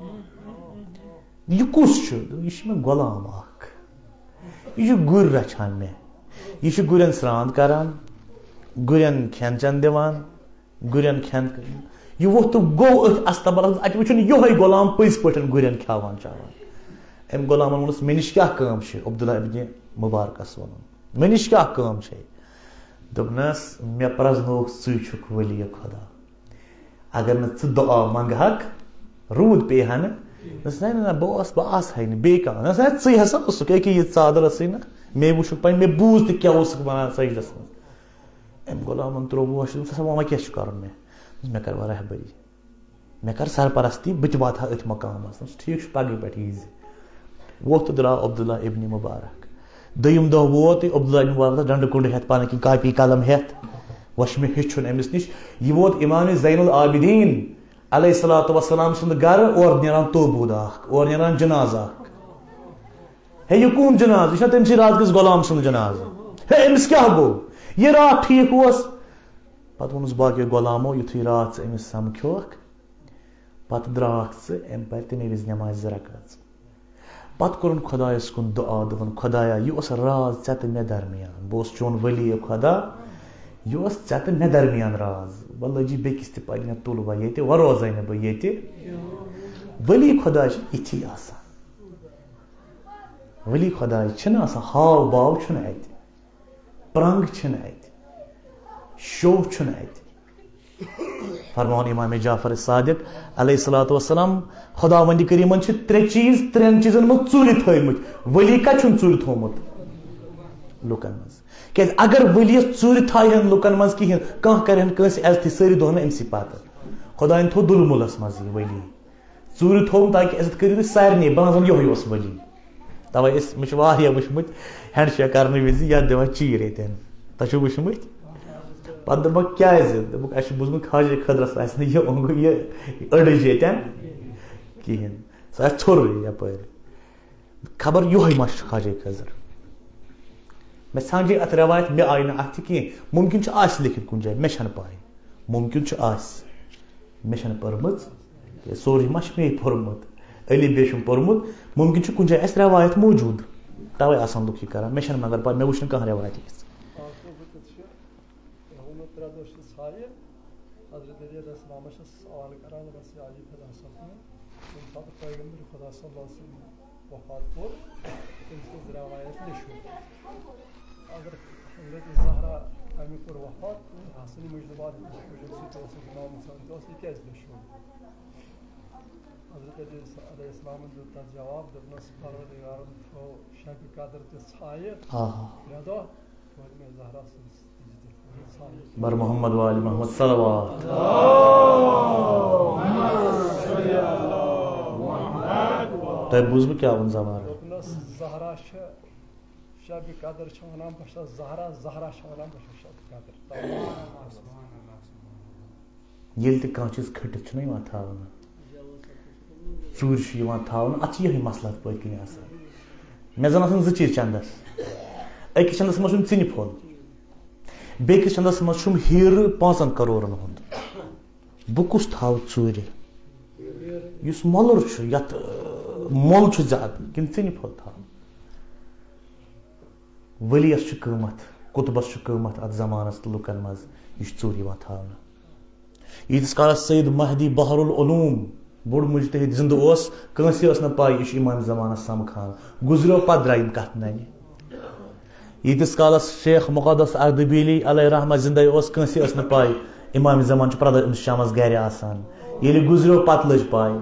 یہِ کُس چھُ یہِ چھُ مےٚ غۄلام اکھ یہِ چھُ گُرۍ رچھان مےٚ یہِ چھُ گُرٮ۪ن سرٛان کران گُرٮ۪ن کھٮ۪ن چٮ۪ن دِوان گُرٮ۪ن کھٮ۪ن یہِ ووٚتھ تہٕ گوٚو أتھۍ استبلس منٛز اتہِ وٕچھُن یِہوے غۄلام پٔزۍ پٲٹھۍ گُرٮ۪ن کھٮ۪وان چاوان أمۍ غۄلامن ووٚنُس مےٚ نِش کیٛاہ کٲم چھِ عبداللہ ابن مبارکس ووٚنُن مےٚ نِش کیٛاہ کٲم چھے دوٚپنس مےٚ پرٛزنووُکھ ژٕے چھُکھ ولی خۄدا اگر نہٕ ژٕ دُعا منٛگہکھ روٗد پیٚیہِ ہا نہٕ دوٚپنس نہ نہ بہٕ اوس بہٕ آسہٕ ہاے نہٕ بیٚیہِ کانٛہہ دوٚپنس ژٕے ہسا اوسُکھ ییٚکیٛاہ یہِ ژادر ٲسٕے نہ مےٚ وٕچھُکھ پنٕنۍ مےٚ بوٗز تہِ کیٛاہ اوسُکھ ونان سجدس منٛز أمۍ غۄلامن تروو ووش دوٚپُس ہسا وۄنۍ کیٛاہ چھُ کرُن مےٚ مےٚ کر وۄنۍ رہبری مےٚ کر سرپرستی بہٕ تہِ واتہٕ ہا أتھۍ مقامس دوٚپُس ٹھیٖک چھُ پگہٕے پٮ۪ٹھ یی زِ ووٚتھ تہٕ درٛاو عبداللہ ابن مبارک دوٚیِم دۄہ ووت عبداللہ ابن مبارک ڈنڈٕ کُنڈٕ ہٮ۪تھ پنٕنۍ کِنۍ کاپی قلم ہٮ۪تھ وۄنۍ چھُ مےٚ ہیٚچھُن أمِس نِش یہِ ووت امام زین العابدیٖن علیہ الصلوٰتُ وسلام سُنٛد گرٕ اورٕ نیران توبوٗد اکھ اورٕ نیران جنازٕ اکھ ہے یہِ کُن جنازٕ یہِ چھُنہ تٔمسٕے رات کِس غۄلام سُنٛد جنازٕ ہے أمِس کیٛاہ گوٚو یہِ رات ٹھیٖک اوس پتہٕ ووٚنُس باقٕیو غۄلامو یُتھُے رات ژٕ أمِس سمکھیوکھ پتہٕ درٛاکھ ژٕ أمۍ پرِ تَمے وِزِ نٮ۪مازِ زٕ رکعت پتہٕ کوٚرُن خۄدایس کُن دُعا دوٚپُن خۄدایا یہِ اوس راز ژےٚ تہٕ مےٚ درمیان بہٕ اوسُس چون ولی خۄدا یہِ اوس ژےٚ تہٕ مےٚ درمیان راز وۄنۍ لٔجی بیٚکِس تہِ پَے مےٚ تُل وۄنۍ ییٚتہِ وۄنۍ روزے نہٕ بہٕ ییٚتہِ ولی خۄدا چھِ یِتھی آسان ولی خۄدا چھِنہٕ آسان ہاو باو چھُنہٕ اَتہِ پرنٛگ چھِنہٕ اَتہِ شو چھُنہٕ اَتہِ فرماوُن امام جعفر صادق علیہ الصلوٰتُ وسلام خۄداوندِ کریٖمن چھِ ترٛےٚ چیٖز ترٛٮ۪ن چیٖزن منٛز ژوٗرِ تھٲومٕتۍ ولی کتہِ چھُنہٕ ژوٗرِ تھوٚومُت لُکن منٛز کیٛازِ اگر ؤلیس ژوٗرِ تھایہن لُکن منٛز کِہینۍ کانٛہہ کرہن کٲنٛسہِ عزتٕے سٲری دۄہن أمسٕے پتہٕ خۄداین تھوٚو دُلمُلس منٛز یہِ ولی ژوٗرِ تھوٚوُم تاکہِ عزت کٔرِو تُہۍ سارنٕے بہٕ زن یِہوے اوس ولی توے أسۍ مےٚ چھُ واریاہ وٕچھمٕتۍ ہینٛڈ شیک کرنہٕ وِزِ یتھ دِوان چیٖر ییٚتٮ۪ن تۄہہِ چھُو وٕچھمٕتۍ پتہٕ دوٚپمکھ کیٛازِ دوٚپُکھ اَسہِ چھُ بوٗزمُت خواجہ خٔدرس آسہِ نہٕ یہِ اوٚنٛگُج یہِ أڑٕج ییٚتٮ۪ن کِہینۍ سُہ آسہِ ژھوٚرُے یپٲرۍ خبر یِہوے ما چھُ خواجہ خٔضر مےٚ ژھانٛڈے اتھ رٮ۪وایت مےٚ آیہِ نہٕ اتھِ کینٛہہ مُمکِن چھُ آسہِ لیکھِتھ کُنہِ جایہِ مےٚ چھنہٕ پاے مُمکِن چھُ آسہِ مےٚ چھنہٕ پٔرمٕژ سورُے ما چھُ مے پوٚرمُت علی بیٚیہِ چھُم پوٚرمُت مُمکِن چھُ کُنہِ جایہِ آسہِ رٮ۪وایت موٗجوٗد توے آسان لُکھ یہِ کران مےٚ چھنہٕ مگر پاے مےٚ وٕچھ نہٕ کانٛہہ رٮ۪وایت یِژھ حضرت علی علیہ السلام سوال کران علی خدا صٲب ییٚمہِ ساتہٕ پیغمبر خدا صلی اللہ علیہ وسلم وفات کوٚر تٔمۍ سٕنٛز رٮ۪وایت لیٚچھو اگر حضرت زہرا اَمہِ کوٚر وفات حسن مجدباد سۭتۍ اوسُکھ نامہٕ سان تہِ اوس یہِ کیٛازِ لیٚچھو حضرت علی علیہ السلامن دیُت تتھ جواب دوٚپنس پروردگارن تھوٚو شبِ قدر تہِ ژھایہِ ترٛےٚ دۄہ کوٚر مےٚ زہرا سٕنٛز بر محمد وآل محمد صلوات تۄہہِ بوٗزوٕ کیٛاہ ووٚن زمانہٕ دوٚپنس زہرا چھِ شبِ قدر چھِ ونان بہٕ چھَس زہرا زہرا چھِ ونان بہٕ چھَس شبِ قدر ییٚلہِ تہِ کانٛہہ چیٖز کھٔٹِتھ چھُنہ یِوان تھاونہٕ ژوٗرِ چھُ یِوان تھاونہٕ اتھ چھِ یِہے مسلہٕ اتھ پٔتۍ کِنۍ آسان مےٚ زن آسان زٕ چیٖز چندس أکِس چندس منٛز چھُم ژِنہِ پھوٚل بیٚکِس چندس منٛز چھُم ہیٖرٕ پانٛژن کرورن ہُنٛد بہٕ کُس تھاوٕ ژوٗرِ یُس مۄلُر چھُ یتھ مۄل چھُ زیادٕ کِنہٕ ژِنہِ پھوٚل تھاوٕ ؤلیس چھُ قۭمتھ قُطبس چھُ قۭمتھ اتھ زمانس تہٕ لُکن منٛز یہِ چھُ ژوٗرِ یِوان تھاونہٕ ییٖتِس کالس سید مہدی بحر العلوم بوٚڑ مُجتہد زِندٕ اوس کٲنٛسہِ ٲس نہٕ پاے یہِ چھُ امام زمانس سمکھان گُزریو پتہٕ درٛاے یِم کتھ ننہِ ییٖتِس کالس شیخ مُقدس اردبیلی علیہ رحمہ زندے اوس کٲنٛسہِ ٲس نہٕ پاے امام زمان چھُ پرٛٮ۪تھ أمِس شامس گرِ آسان ییٚلہِ گُزریو پتہٕ لٔج پاے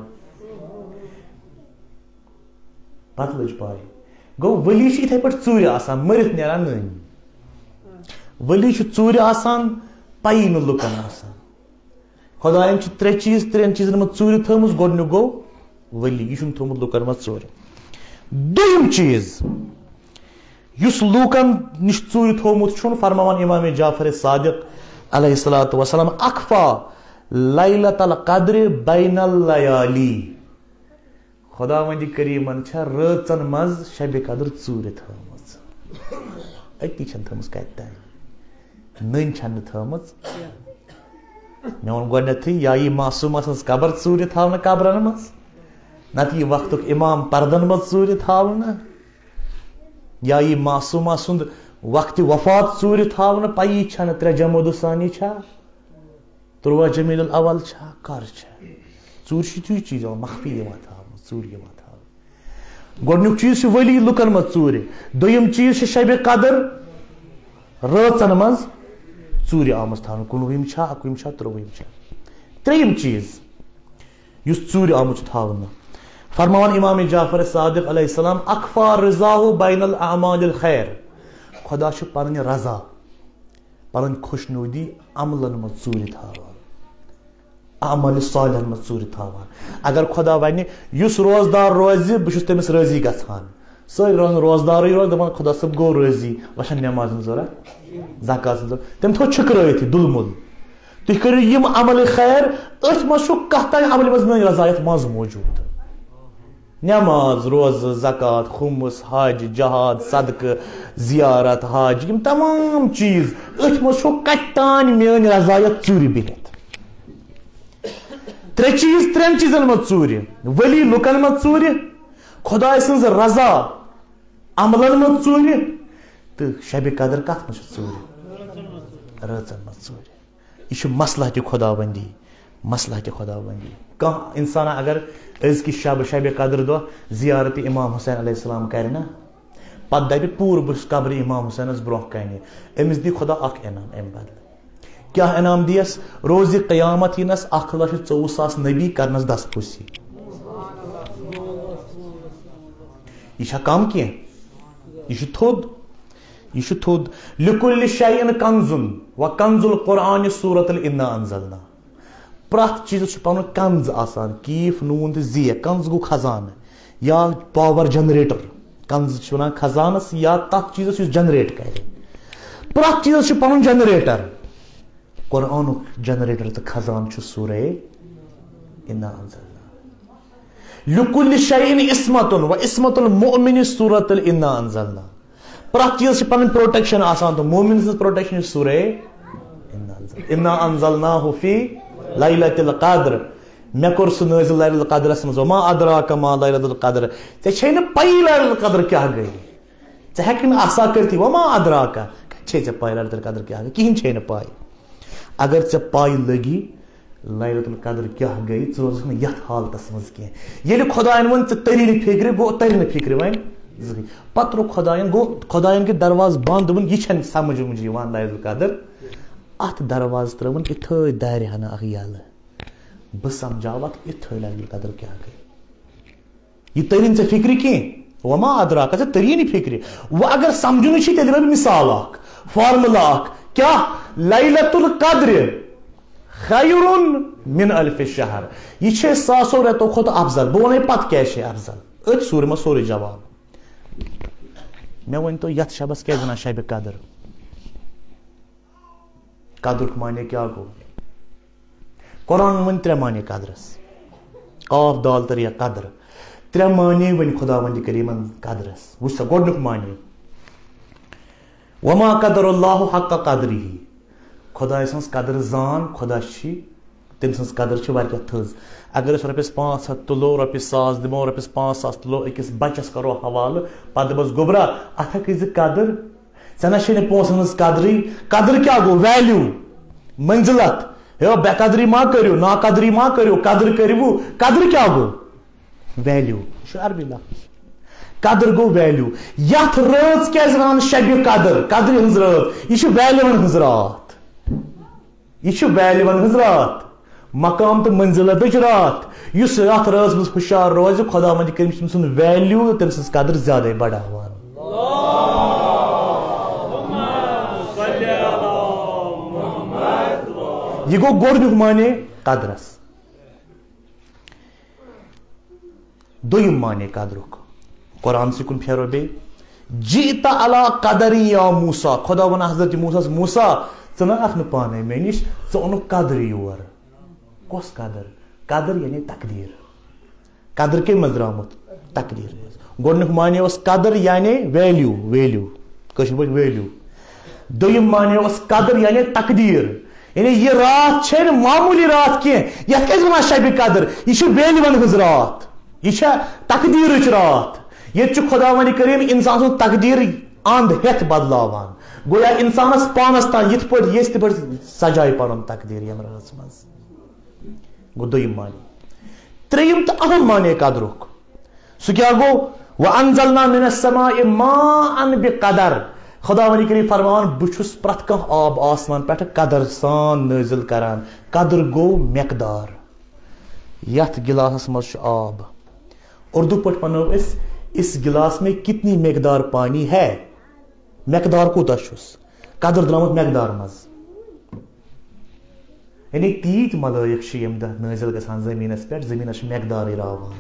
پتہٕ لٔج پاے گوٚو ؤلی چھِ یِتھے پٲٹھۍ ژوٗرِ آسان مٔرِتھ نیران نٔنۍ ؤلی چھُ ژوٗرِ آسان پی نا لکن آسان خدائن ترے چیز ترین چیزن مز ژوٗرِ تھٲومٕژ گۄڈنیُک گوٚو ؤلی یہِ چھُنہٕ تھوٚومُت لُکن منٛز ژوٗرِ دوٚیِم چیٖز یُس لوٗکن نِش ژوٗرِ تھوٚومُت چھُنہٕ فرماوان امام جعفر صادق علیہ الصلوۃ والسلام اخفا لیلۃ القدر بین اللیالی خداوندِ کریٖمن چھےٚ رٲژن منٛز شبِ قدر ژوٗرِ تھٲومٕژ أتی چھنہٕ تھٲومٕژ کتہِ تانۍ نٔنۍ چھنہٕ نہٕ تھٲومٕژ مےٚ ووٚن گۄڈنیتھٕے یا یی معصوٗما سٕنٛز قبر ژوٗرِ تھاونہٕ قبرن منٛز نتہٕ یی وقتُک امام پردن منٛز ژوٗرِ تھاونہٕ یا یی معصوٗما سُنٛد وقتِ وفات ژوٗرِ تھاونہٕ پیی چھنہٕ ترٛےٚ جمود ثانی چھا تُرٛواہ جمیٖل الاول چھا کر چھا ژوٗرِ چھِ تیُتھُے چیٖز یِوان مخفی یِوان تھاونہٕ ژوٗرِ یِوان تھاونہٕ گۄڈنیُک چیٖز چھُ ؤلی لُکن منٛز ژوٗرِ دوٚیِم چیٖز چھِ شبِ قدر رٲژن منٛز ژوٗرِ آمٕژ تھاونہٕ کُنوُہِم چھا اکوُہِم چھا ترٛۆوُہِم چھا ترٛیٚیِم چیٖز یُس ژوٗرِ آمُت چھُ تھاونہٕ فرماوان امام جعفر صادق علیہ السلام اخفا رضاہُ بین الاعمال الخیر خدا چھُ پنٕنۍ رضا پنٕنۍ خوش نوٗدی عملن منٛز ژوٗرِ تھاوان اعمالِ صالحن منٛز ژوٗرِ تھاوان اگر خدا ونہِ یُس روزدار روزِ بہٕ چھُس تٔمِس رٲضی گژھان سٲری روزن روزدارٕے روزِ دپان خدا صٲب گوٚو رٲضی وۄنۍ چھنہٕ نٮ۪ماز ہٕنٛز ضوٚرتھ زکات ہٕنٛز ضوٚرتھ تٔمۍ تھوٚو چھٔکرٲیِتھ یہِ دُلمُل تُہۍ کٔرِو یِم عملِ خیر أتھۍ منٛز چھُ کتھ تانۍ عملہِ منٛز میٲنۍ رضا یتھ منٛز موٗجوٗد نٮ۪ماز روزٕ زکات خُمُس حج جہاد صدقہٕ زیارت حج یِم تمام چیٖز أتھۍ منٛز چھُ کتہِ تانۍ میٲنۍ رضایت ژوٗرِ بِہِتھ ترٛےٚ چیٖز ترٛٮ۪ن چیٖزن منٛز ژوٗرِ ؤلی لُکن منٛز ژوٗرِ خۄداے سٕنٛز رضا عملن منٛز ژوٗرِ تہٕ شبِ قدر کتھ منٛز چھِ ژوٗرِ رٲژن منٛز ژوٗرِ یہِ چھُ مسلہٕ تہِ خۄداوندی مسلہٕ تہِ خۄداوندی کانٛہہ انسانا اگر أزکہِ شب شبِ قدر دۄہ زیارتِ امام حُسین علیہ السلام کرِ نا پتہٕ دپہِ پوٗرٕ بہٕ چھُس قبرِ امام حُسینس برونٛہہ کنہِ أمِس دی خۄدا اکھ انعام امہِ بدلہٕ کیٛاہ انعام دِیس روزِ قیامت یِنس اکھ لچھ ژوٚوُہ ساس نبی کرنس دس پھُسی یہِ چھا کم کینٛہہ یہِ چھُ تھوٚد یہِ چھُ تھوٚد لِکُلہِ شیٖن کنزُن و کنزُل قرآنہِ سوٗرت الانا انزلنا پرٛٮ۪تھ چیٖزس چھُ پنُن کنز آسان کیٖف نوٗن تہٕ زیٖر کنز گوٚو خزانہٕ یا پاور جنریٹر کنز چھِ ونان خزانس یا تتھ چیٖزس یُس جنریٹ کرِ پرٛٮ۪تھ چیٖزس چھُ پنُن جنریٹر قرآنُک جنریٹر تہٕ خزانہٕ چھُ سورے انا انزلنا لِکُلہِ شیٖن عصمتُن و عصمت المؤمن سورت الانا انزلنا پرٛٮ۪تھ چیٖزس چھِ پنٕنۍ پروٹیکشن آسان تہٕ مومِن سٕنٛز پروٹیکشن چھِ سورے انا انزلناہُ فی لیلۃ القدر مےٚ کوٚر سُہ نٲزِل لیلۃ القدرس منٛز وما ادراک ما لیلۃ القدر ژےٚ چھے نہٕ پَیی لیلۃ القدر کیٛاہ گٔے ژٕ ہٮ۪ککھ نہٕ آسا کٔرتھٕے وما ادراکا کتہِ چھے ژےٚ پاے لیلۃ القدر کیٛاہ گٔے کہیٖنۍ چھے نہٕ پاے اگر ژےٚ پاے لگی لیلۃ القدر کیٛاہ گٔے ژٕ روزکھ نہٕ یتھ حالتس منٛز کینٛہہ ییٚلہِ خۄداین ووٚن ژٕ تٔری نہٕ فِکرِ گوٚو ترِ نہٕ فِکرِ وۄنۍ زٕہٕنۍ پتہٕ ترٛوو خۄداین گوٚو خۄداین کہِ دروازٕ بنٛد دوٚپُن یہِ چھنہٕ سمجھ ومجھ یِوان لیلۃ القدر اتھ دروازٕ ترٲوٕن یِتھٲے دارِ ہنا اکھ یلہٕ بہٕ سمجھاوکھ یِتھٲے لیلۃ القدر کیٛاہ گٔے یہِ تٔری نہٕ ژےٚ فِکرِ کینٛہہ وما ادراکا ژےٚ تٔری نہٕ فِکرِ وۄنۍ اگر سمجھُنٕے چھُے تیٚلہِ دِمے بہٕ مثال اکھ فارمولا اکھ کیٛاہ لیلۃ القدر خیرٌ من الف شہر یہِ چھے ساسو رٮ۪تو کھۄتہٕ افضل بہٕ ونے پتہٕ کیٛازِ چھے افضل أتھۍ سورِ منٛز سورُے جواب مےٚ ؤنۍتو یتھ شبس کیٛازِ ونان شبِ قدر قدرُک معنے کیٛاہ گوٚو قرآن ؤنۍ ترٛےٚ معنے قدرس قاف دال تہٕ یا قدر ترٛےٚ معنے ؤنۍ خۄداوندِ کریٖمن قدرس وٕچھ سا گۄڈنیُک معنے وما قدر اللہ حق قدرہ خۄداے سٕنٛز قدر زان خۄدا چھِ تٔمۍ سٕنٛز قدر چھِ واریاہ تھٔز اگر أسۍ رۄپیس پانٛژھ ہتھ تُلو رۄپیس ساس دِمو رۄپیس پانٛژھ ساس تُلو أکِس بچس کرو حوالہٕ پتہٕ دپس گوٚبرا اتھ ہا کٔرۍ زِ قدر ژےٚ نہ چھے نہٕ پونٛسن ہٕنٛز قدرٕے قدر کیٛاہ گوٚو ویلیوٗ منزلت ہے بے قدری ما کٔرِو نا قدری ما کٔرِو قدر کٔرِو قدر کیٛاہ گوٚو ویلیوٗ یہِ چھُ عربی لفظ قدر گوٚو ویلیوٗ یتھ رٲژ کیٛازِ ونان شبِ قدر قدرِ ہٕنٛز رٲژ یہِ چھِ ویلیوٗون ہٕنٛز راتھ یہِ چھِ ویلیوٗون ہٕنٛز راتھ مقام تہٕ منزلتٕچ راتھ یُس یتھ رٲژ منٛز ہُشار روزِ خۄداوندِ کریٖم چھُ تٔمۍ سُنٛد ویلیوٗ تٔمۍ سٕنٛز قدر زیادے بڑاوان یہ گو گۄڈنیُک معنی قدرس. دوٚیِم معنی قدرُک قرآن سے کُن پھیرو بیٚیہِ جیٖتہ علی قدری یا موسا. خدا ونان حضرت موساس موسا ژٕ نہ اکھ نہٕ پانے مےٚ نِش ژٕ اوٚنُکھ قدر یور. کۄس قدر؟ قدر یعنی تقدیٖر. قدر کمہِ منٛز درامُت؟ تقدیٖر منٛز. گۄڈنیُک معنی اوس قدر یعنی ویلیوٗ ویلیوٗ کٲشِر پٲٹھۍ ویلیوٗ. دوٚیِم معنی اوس قدر یعنی تقدیٖر. یعنی یہ رات چھے نہٕ معموٗلی رات کینٛہہ. یتھ کیٛازِ ونان شبِ قدر؟ یہِ چھِ ویلیوَن ہٕنٛز رات. یہ تقدیرچ رات. یہ خداوند کریم انسان سن تقدیر اند ہتھ بدلاوان. گویا انسانس پانس تان یت پہ یس تہ پہ سجائے پن تقدیر یم رات مز. گو دویم معنی. تریم تو اہم معنی قدرک سہ کیا گو وانزلنا من السماء ماء بقدر. خداوند کریم فرمان بچھس پرت کانٛہہ آب آسمان پہ قدر سان نازل کران. قدر گو مقدار. یتھ گلاسس مز آب. اردو پٹ ونو اس اس گلاس میں کتنی مقدار پانی ہے. مقدار کوتا چھس قدر درامت مقدار مز. یعنی تیت ملائک یم دہ نازل گژھان زمینس پہ زمینس مقدار راوان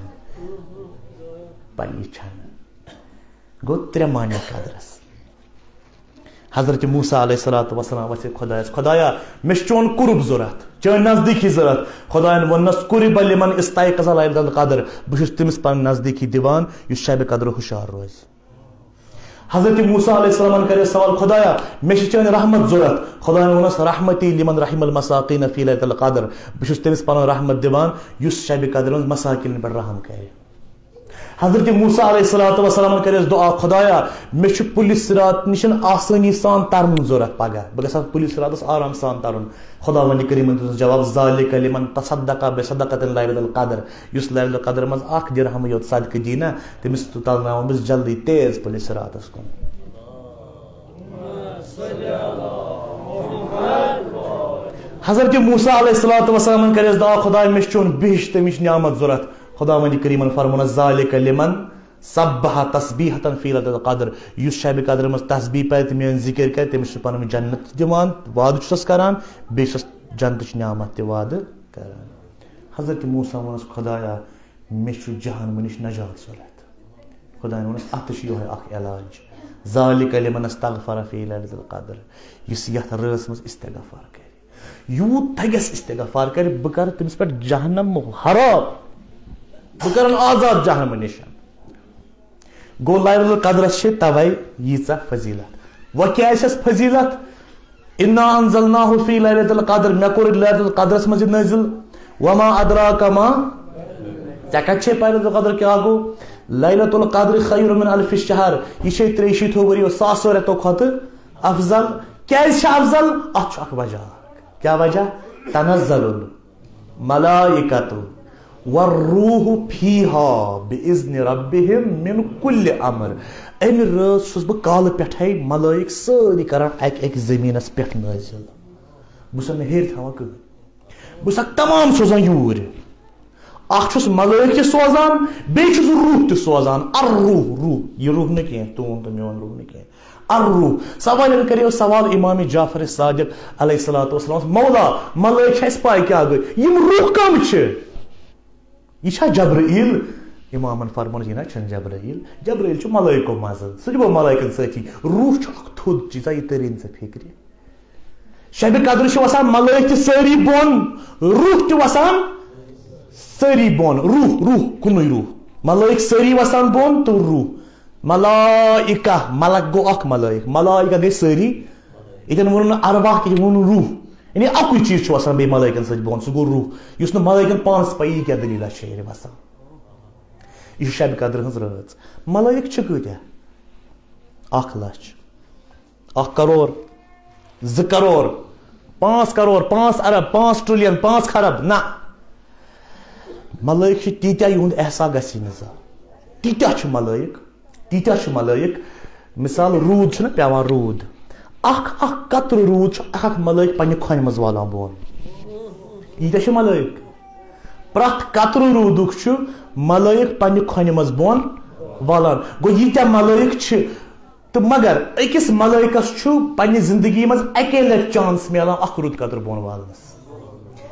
پی چھن. گو ترے معنی قدرس. حضرت موسیٰ علیہ الصلوۃ والسلام ورث خدایس خدایا مے چون قرب ضرورت چون نزدیکی ضرورت. خداین ونس قرب لمن استيقظ ليلة القدر. بہس تمس پن نزدیکی دیوان یس شب قدر ہوشیار روز. حضرت موسیٰ علیہ السلام کرے سوال خدایا مے چون رحمت ضرورت. خداین ونس رحمتی لمن رحم المساکین فی لیلة القدر. بہس تمس پن رحمت دیوان یس شب قدر مساکین پر رحم کرے. حضرت موسیٰ علیہ الصلوۃ والسلام کرس دعا خدایا مے چھ پُلِس صراط نشن آسانی سان ترن ضرورت پگہ بہ گژھا پُلِس صراطس آرام سان ترن. خداوند کریم دِژ جواب ذالک لمن تصدق بصدقۃ لیلۃ القدر. یس لیلۃ القدر مز اکھ درہم یوت صدقہ دی نا تمس تلناون بس جلدی تیز پُلِس صراطس کن. حضرت موسیٰ علیہ الصلوۃ والسلام کرس دعا خدایا مے چون بہش تمش نعمت ضرورت. خداوند کریمن فرمون ذالک لمن سبح تسبیحۃ فی لیلۃ القدر. یس شب قدر مز تسبیح پہ میون ذکر کر تمس پن جنت دِوان وعدہ چھس کران بیٚیہِ چھس جنتٕچ نعمت تہِ وعدٕ کران. حضرت موسیٰ ونس خدایا مے چھُ جہنم نش نجات ضرورت. خداین ونس اتھ چھُ یہوے اکھ علاج ذالک لمن استغفر فی لیلۃ القدر. یس یتھ رٲژ مز استغفار کرِ یوٗت تگیس استغفار کرِ بہٕ کرٕ تٔمِس پٮ۪ٹھ جہنم حرام بہ کرن آزاد جہنم نشن. گو لیلۃ القدرس چھ توے ییژہ فضیلت. و کیا چھس فضیلت؟ انا انزلناہ فی لیلۃ القدر. مے کوٚر لیلۃ القدرس مز نازل. وما ادراک ما ژےٚ کتہِ چھے پاے لیلۃ القدر کیا گو؟ لیلۃ القدر خیر من الف الشہر. یہ چھ ترٛیٚیہِ شیٖتھو ؤرۍیو ساسو رٮ۪تو کھۄتہٕ افضل. کیازِ چھِ افضل؟ اتھ چھُ اکھ وجہ. کیا وجہ؟ تنزل الملائکۃ والروح فیہا بإذن ربہم من کل امر. امہ رٲژ چھُس بہٕ کالہٕ پٮ۪ٹھے ملائک سٲری کران اکہِ اکہِ زمینس پٮ۪ٹھ نٲزل. بہٕ چھُسن نہٕ ہیٚرِ تھاوان کٕہٕنۍ. بہٕ چھُسکھ تمام سوزان یوٗرۍ. اکھ چھُس ملائک تہِ سوزان بیٚیہِ چھُس روح تہِ سوزان. الروح روح یہ روح نہٕ کینٛہہ تُہُنٛد تہٕ میون روح نہٕ کینٛہہ. الروح. سوالن کریو سوال امام جعفر صادق علیہ الصلوۃ والسلام مولا ملائک چھِ اَسہِ پاے کیٛاہ گٔے یِم روح کم چھِ؟ یہ چھا جبرائیل؟ امامن فرمان یہ نا چھن جبرائیل. جبرائیل چھُ ملائکو مز سُہ چھُ ملائکن سۭتی. روح چھُ اکھ تھوٚد چیٖزا یہِ تٔرِنۍ ژےٚ فکرِ. شبِ قدر چھِ وسان ملائک تہِ سٲری بۄن روح تہِ وسان سٲری بۄن. روح روح کُنُے روح. ملائک سٲری وسان بۄن تہٕ روح. ملائکہ ملک گوٚو اکھ ملائک. ملائکہ گٔے سٲری. ییٚتٮ۪ن ووٚن نہٕ ارواح کینٛہہ ووٚن روح. یعنی اکُے چیٖز چھُ وسان بیٚیہِ ملائکن سۭتۍ بۄن سُہ گوٚو روح یُس نہٕ ملائکن پانس پیی کیٛاہ دٔلیٖلا چھِ ییٚلہِ وسان. یہ چھِ شبِ قدر ہٕنٛز رٲژ. ملائک چھِ کۭتیاہ؟ اکھ لچھ اکھ کرور زٕ کرور پانٛژھ کرور پانٛژھ ارب پانٛژھ ٹریلین پانٛژھ خرب نہ. ملائک چھِ تیٖتیاہ یِہُنٛد احسا گژھی نہٕ زانٛہہ. تیٖتیاہ چھِ ملائک تیٖتیاہ چھِ ملائک. مثال روٗد چھُنہ پیٚوان روٗد اکھ اکھ قطرٕ روٗد چھُ اکھ اکھ ملائک پننہِ کھۄنہِ منٛز والان بۄن. ییٖتیاہ چھِ ملائک. پرٛٮ۪تھ قطرٕ روٗدُک چھُ ملائک پننہِ کھۄنہِ منٛز بۄن والان. گوٚو ییٖتیاہ ملائک چھِ تہٕ مگر أکِس ملائکس چھُ پننہِ زندگی منٛز اکے لٹہِ چانس ملان اکھ رُت قطرٕ بۄن والنس.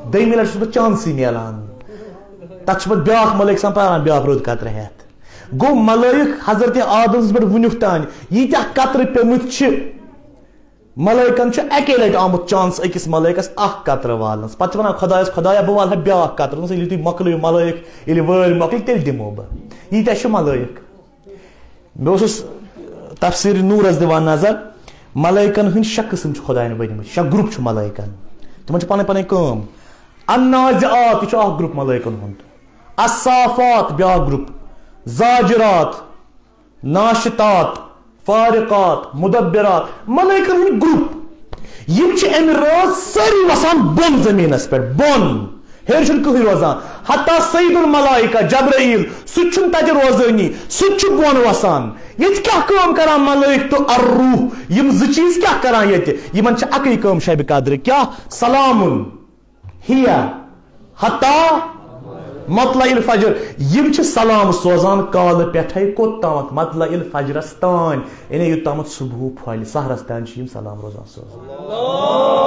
دم لٹھ بہت چانسی ملان تک پہ بیاا ملائک سان پاران بیاا رود قطر ہیت گو ملائک حضرت آدم پہ ونیک تان یتیا قطر پیمت ملائکن اکی لٹ آمت چانس اکس ملائکس اخ قطر والنس پتہ ونان خدایس خدایا بہ والہ بیاا قطر ییٚلہِ تُہۍ مۄکلٲیِو ملائک ییٚلہِ وٲرۍ مۄکلہِ تیٚلہِ دِمو بہٕ ییٖتیاہ چھِ ملائک بہٕ اوسُس تفسیٖر نوٗرس دِوان نظر ملائکن ہٕنٛدۍ شےٚ قٕسم چھِ خۄداین بٔنۍمٕتۍ شےٚ گرُپ چھُ ملائکن تِمن چھِ پنٕنۍ پنٕنۍ کٲم النازعات یہِ چھُ اکھ گرُپ ملائکن ہُنٛد الصافات بیاکھ گرُپ زاجرات ناشطات فارقات مدبرات ملائکن ہُنٛد گرُپ یم چھِ امہِ رٲژ سٲری وسان بۄن زٔمیٖنس پٮ۪ٹھ بۄن ہیٚرِ چھُنہٕ کٕہٕنۍ روزان حتیٰ سید الملائکہ جبرائیل سُہ تہِ چھُنہٕ تتہِ روزٲنی سُہ تہِ چھُ بۄن وسان ییٚتہِ کیٛاہ کٲم کران ملائک تہٕ الروح یم زٕ چیٖز کیٛاہ کران ییٚتہِ یمن چھِ اکٕے کٲم شبِ قدرِ کیٛاہ سلامُن ہِیَ حتیٰ مطلع الفجر یم چھِ سلام سوزان کالہٕ پٮ۪ٹھے کوٚت تامتھ مطلع الفجرس تانۍ یعنی یوٚتامتھ صبح پھۄلہِ سحرس تانۍ چھِ یم سلام روزان سوزان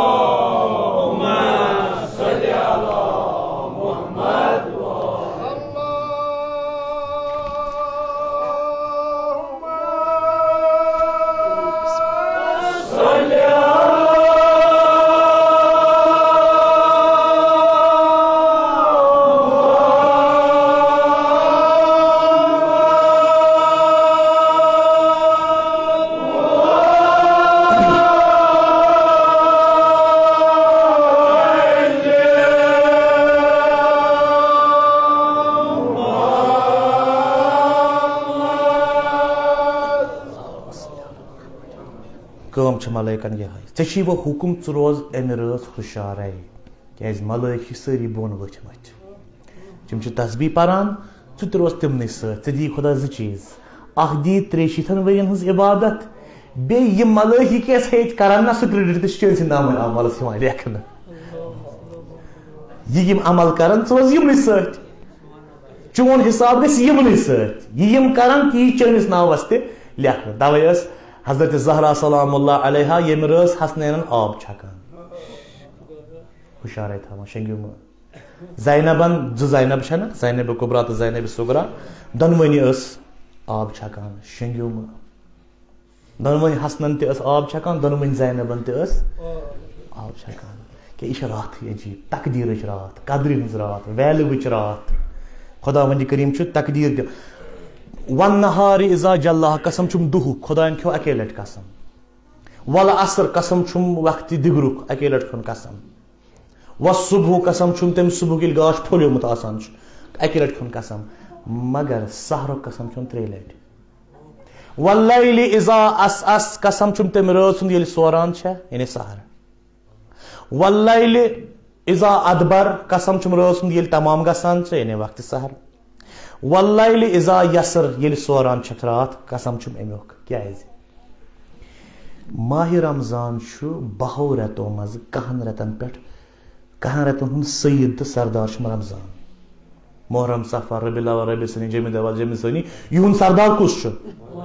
کٲم چھِ ملائکن یِہے ژےٚ چھی وۄنۍ حُکم ژٕ روز امہِ رٲژ ہُشارے کیازِ ملائک چھِ سٲری بۄن ؤتھمٕتۍ تِم چھِ تسبیح پران ژٕ تہِ روز تِمنٕے سۭتۍ ژےٚ دِی خۄدا زٕ چیٖز اکھ دی ترٛیٚیہِ شیٖتھن ؤرین ہٕنٛز عبادت بیٚیہِ یِم ملائک یہِ کیٛاہ ییٚتہِ کران نہ سُہ کریڈٹ تہِ چھُ چٲنۍ سٕنٛدِ نامن عملس یِوان لیکھنہٕ یہِ یِم عمل کران ژٕ روز یِمنٕے سۭتۍ چون حساب گژھِ یِمنٕے سۭتۍ یہِ یِم کران تی چٲنِس ناوس تہِ لیکھنہٕ توے ٲس حضرت زہرا سلام اللہ علیہ ییٚمہِ رٲژ حسنینن آب چھکان ہُشارے تھاوان شنگیو مہٕ زینبن زٕ زینب چھےٚ نہ زینب کُبرا تہٕ زینب سُگرا دۄنوٕنی ٲس آب چھکان شنگیو مہٕ دۄنوٕنی حسنن تہِ ٲس آب چھکان دۄنوٕنی زینبن تہِ ٲس آب چھکان کہِ یہِ چھِ راتھٕے عجیٖب تقدیٖرٕچ راتھ قدرِ ہٕنٛز راتھ ویلوٕچ راتھ خۄدا وندِ کریٖم چھُ تقدیٖر تہِ ون نہار اذا جلہ قسم چھُم دُہُک خۄداین کھیو اکے لٹہِ قسم ول عصر قسم چھُم وقتہِ دِگرُک اکے لٹہِ کھیوٚن قسم و صبح قسم چھُم تٔمۍ صبحُک ییٚلہِ گاش پھوٚلیومُت آسان چھُ اکے لٹہِ کھیوٚن قسم مگر سحرُک قسم چھُم ترٛیٚیہِ لٹہِ واللیل اذا اس اس قسم چھُم تٔمۍ رٲژ ہُنٛد ییٚلہِ سوران چھےٚ یعنی سحر واللیل اذا ادبر قسم چھُم رٲژ ہُنٛد ییٚلہِ تمام گژھان چھِ یعنی وقتِ سحر واللیل اذا یسر ییٚلہِ سوران چھکھ راتھ قسم چھُم امیُک کیازِ ماہِ رمضان چھُ بہو رٮ۪تو منٛزٕ کہن رٮ۪تن پٮ۪ٹھ کہن رٮ۪تن ہُنٛد سعید تہٕ سردار چھُم رمضان محرم صفر ربیع الاول ربیع ثانی جمیع الاول جمیع ثانی یِہُنٛد سردار کُس چھُ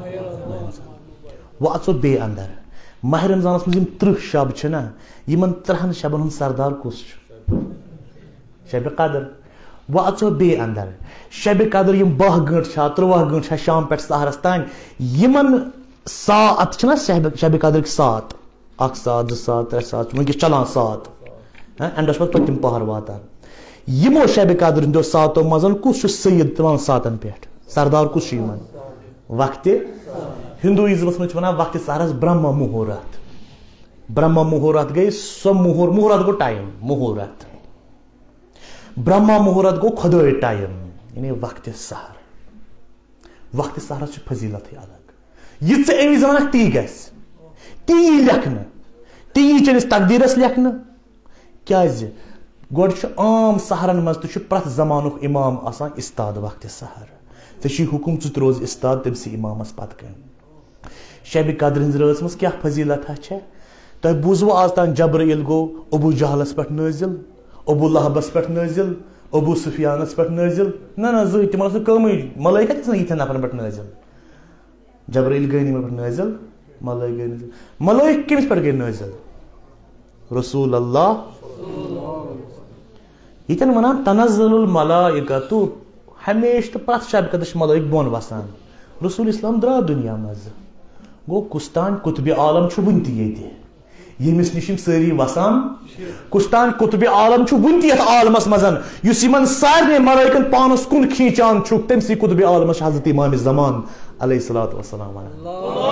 وۄنۍ اژو بیٚیہِ اندر ماہِ رمضانس منٛز یِم تٕرٛہ شب چھِ نہ یِمن تٕرٛہن شبن ہُنٛد سردار کُس چھُ شبِ قدر وۄنۍ اژو بیٚیہِ اندر شبِ قدر یِم باہ گٲنٛٹہٕ چھا ترٛواہ گٲنٛٹہٕ چھا شام پٮ۪ٹھ سحرس تانۍ یِمن سات چھِنہ شبِ قدرٕکۍ سات اکھ سات زٕ سات ترٛےٚ سات چھُ وٕنکیٚس چلان سات اینڈس پتہٕ پٔتِم پہر واتان یِمو شبِ قدر ہٕنٛدیو ساتو منٛز کُس چھُ سعید تِمن ساتن پٮ۪ٹھ سردار کُس چھُ یِمن وقتِ ہندوٗیزمس منٛز چھِ ونان وقتِ سحرس برہما مہورت برہما مہورت گٔے سۄ مہور مہورت گوٚو ٹایم مہورت برہما مہورت گوٚو خۄدٲے ٹایم یعنی وقتِ سحر وقتِ سحرس چھِ فضیٖلتھٕے الگ یہِ ژٕ أمِس وَنکھ تی گژھِ تی یی لیکھنہٕ تی یی چٲنِس تقدیٖرس لیکھنہٕ کیازِ گۄڈٕ چھُ عام سحرن منٛز تہِ چھُ پرٛٮ۪تھ زمانُک اِمام آسان اِستاد وقتِ سحر ژےٚ چھی حُکُم ژٕ تہِ روز اِستاد تٔمسٕے اِمامس پتہٕ کَنۍ شبِ قدرِ ہٕنٛزِ رٲژ منٛز کیٛاہ فضیٖلتھا چھےٚ تۄہہِ بوٗزوٕ آز تام جبرائیل گوٚو ابوٗ جہلس پٮ۪ٹھ نٲزِل ابوٗ لہبس پٮ۪ٹھ نٲزِل ابوٗ سفیانس پٮ۪ٹھ نٲزِل نہ نہ زٕہٕنۍ تِمن ٲس نہٕ کٲمٕے ملٲیکہ تہِ ٲسۍ نہٕ یِتھٮ۪ن نفرن پٮ۪ٹھ نٲزِل جبرائیل گٔے نہٕ یِمن پٮ۪ٹھ نٲزِل ملٲیک گٔے نٲزِل ملٲیک کٔمِس پٮ۪ٹھ گٔے نٲزِل رسول اللہ یتن ونان تنزل الملائکۃ ہمیشہ تو پرٛٮ۪تھ شب قدس ملائک بۄن وسان رسول اسلام درٛاو دُنیا منٛز گوٚو کُستان قطبِ عالم چھُ وُنہِ تہِ ییٚتہِ ییٚمِس نِش یِم سٲری وسان کُستان قطبِ عالم چھُ وُنہِ تہِ یتھ عالمس منٛز یُس یِمن سارنٕے ملائکن پانس کُن کھیٖنچان چھُکھ تٔمسٕے قطبِ عالمس چھُ حضرت امام زمان علیہ الصلوۃ والسلام ونان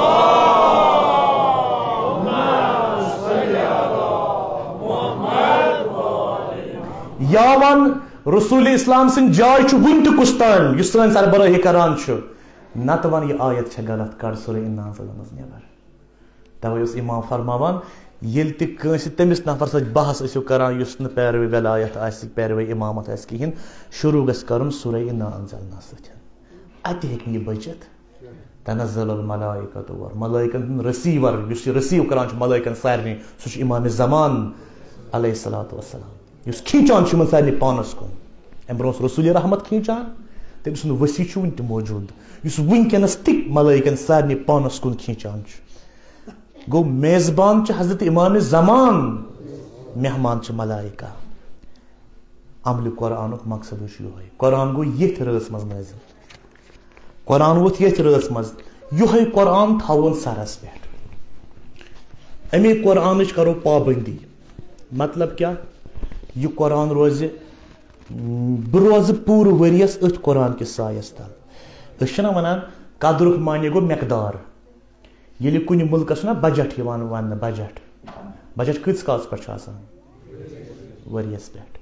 یا ون رسول اسلام سٕنٛز جاے چھُ وُنہِ تہِ کُستان یُس سٲنۍ سربرٲہی کران چھُ نتہٕ ون یہِ آیت چھےٚ غلط کڑ سورہ الناس منٛز نٮ۪بر توے اوس امام فرماوان ییٚلہِ تہِ کٲنٛسہِ تٔمِس نفر سۭتۍ بحث ٲسِو کران یُس نہٕ پیروی ولایت آسہِ پیروی امامت آسہِ کہیٖنۍ شروع گژھِ کرُن سورہ انا انزلنا سۭتۍ اتہِ ہیٚکہِ نہٕ یہِ بٔچِتھ تنزل الملائکۃ اور ملائکن ہُنٛد رسیور یُس یہِ رسیو کران چھُ ملائکن سارنٕے سُہ چھُ امام زمان علیہ الصلوۃ والسلام یُس کھیٖنچان چھُ یِمن سارنٕے پانس کُن امہِ برونٛہہ اوس رسول رحمت کھیٖنچان تٔمۍ سُنٛد ؤسی چھُ وُنہِ تہِ موجوٗد یُس وٕنکیٚنس تہِ ملائکن سارنٕے پانس کُن کھیٖنچان چھُ گوٚو میزبان چھُ حضرت امام زمان مہمان چھِ ملائکہ عملہِ قرآنُک مقصد چھُ یِہوے قرآن گوٚو ییٚتھۍ رٲژ منٛز نٲزِل قرآن ووٚتھ ییٚتھۍ رٲژ منٛز یِہوے قرآن تھاوُن سرس پٮ۪ٹھ امی قرآنٕچ کرو پابندی مطلب کیاہ یہِ قرآن روزِ بہٕ روزٕ پوٗرٕ ؤرۍیس أتھۍ قرآن کِس سایس تل أسۍ چھِنہ ونان قدرُک معنی گوٚو مٮ۪قدار ییٚلہِ کُنہِ مُلکس چھُنہ بجٹ یِوان وننہٕ بجٹ بجٹ کۭتِس کالس پٮ۪ٹھ چھُ آسان ؤرۍیس پٮ۪ٹھ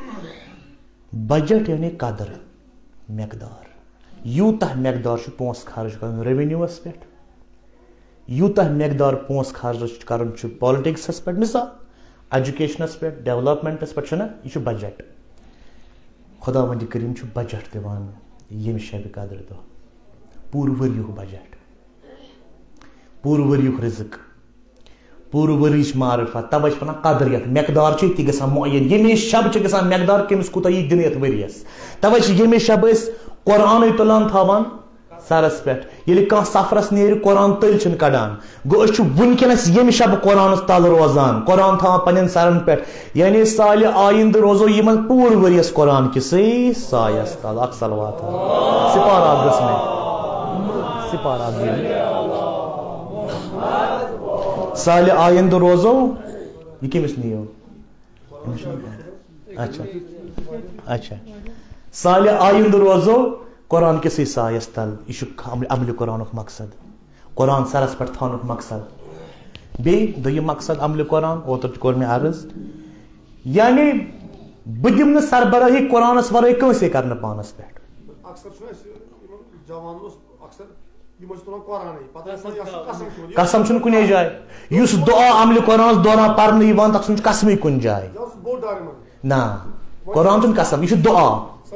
بجٹ یعنی قدر مٮ۪قدار یوٗتاہ مٮ۪قدار چھُ پونٛسہٕ خرٕچ کرُن ریونیوٗوس پٮ۪ٹھ یوٗتاہ مٮ۪قدار پونٛسہٕ خرٕچ کرُن چھُ پالٹکسس پٮ۪ٹھ مِثال ایجوکیشنس پٮ۪ٹھ ڈیولپمنٹس پٮ۪ٹھ چھُنہ یہِ چھُ بجٹ خدا وندِ کریٖم چھُ بجٹ دِوان ییٚمہِ شبِ قدر دۄہ پوٗرٕ ؤرۍیُک بجٹ پوٗرٕ ؤرۍیُک رِزق پوٗرٕ ؤرۍیِچ معرفت توے چھِ ونان قدریت مٮ۪قدار چھُ ییٚتہِ گژھان معین ییٚمے شب چھِ گژھان مٮ۪قدار کٔمِس کوٗتاہ یی دِنہٕ یتھ ؤرۍیس توے چھِ ییٚمے شب أسۍ قرآنٕے تُلان تھاوان سرس پٮ۪ٹھ ییٚلہِ کانٛہہ سفرس نیرِ قرآن تٔلۍ چھِنہٕ کڑان گوٚو أسۍ چھِ وُنکیٚنس ییٚمہِ شب قرآنس تل روزان قرآن تھاوان پننٮ۪ن سرن پٮ۪ٹھ یعنی سالہِ آیندٕ روزو یِمن پوٗرٕ ؤرۍیس قرآن کِسٕے سایس تل اکھ صلوات سپارات گٔژھ مےٚ سپارات سالہِ آیندٕ روزو یہ کٔمِس نِیو اچھا اچھا سالہِ آیندٕ روزو قرآن کِسٕے سایس تل یہ چھُ عملہِ قرآنُک مقصد قرآن سرس پٮ۪ٹھ تھاونُک مقصد بیٚیہِ دوٚیِم مقصد عملہِ قرآن اوترٕ تہِ کوٚر مےٚ عرض یعنی بہٕ دِمہٕ نہٕ سربرٲہی قرآنس ورٲے کٲنٛسے کرنہٕ پانس پٮ۪ٹھ قسم چھُنہٕ کُنے جایہِ یُس دُعا عملہِ قرآنس دوران پرنہٕ یِوان تتھ چھُنہٕ قسمٕے کُنہِ جایہِ نہ قرآن چھُنہٕ قسم یہِ چھُ دُعا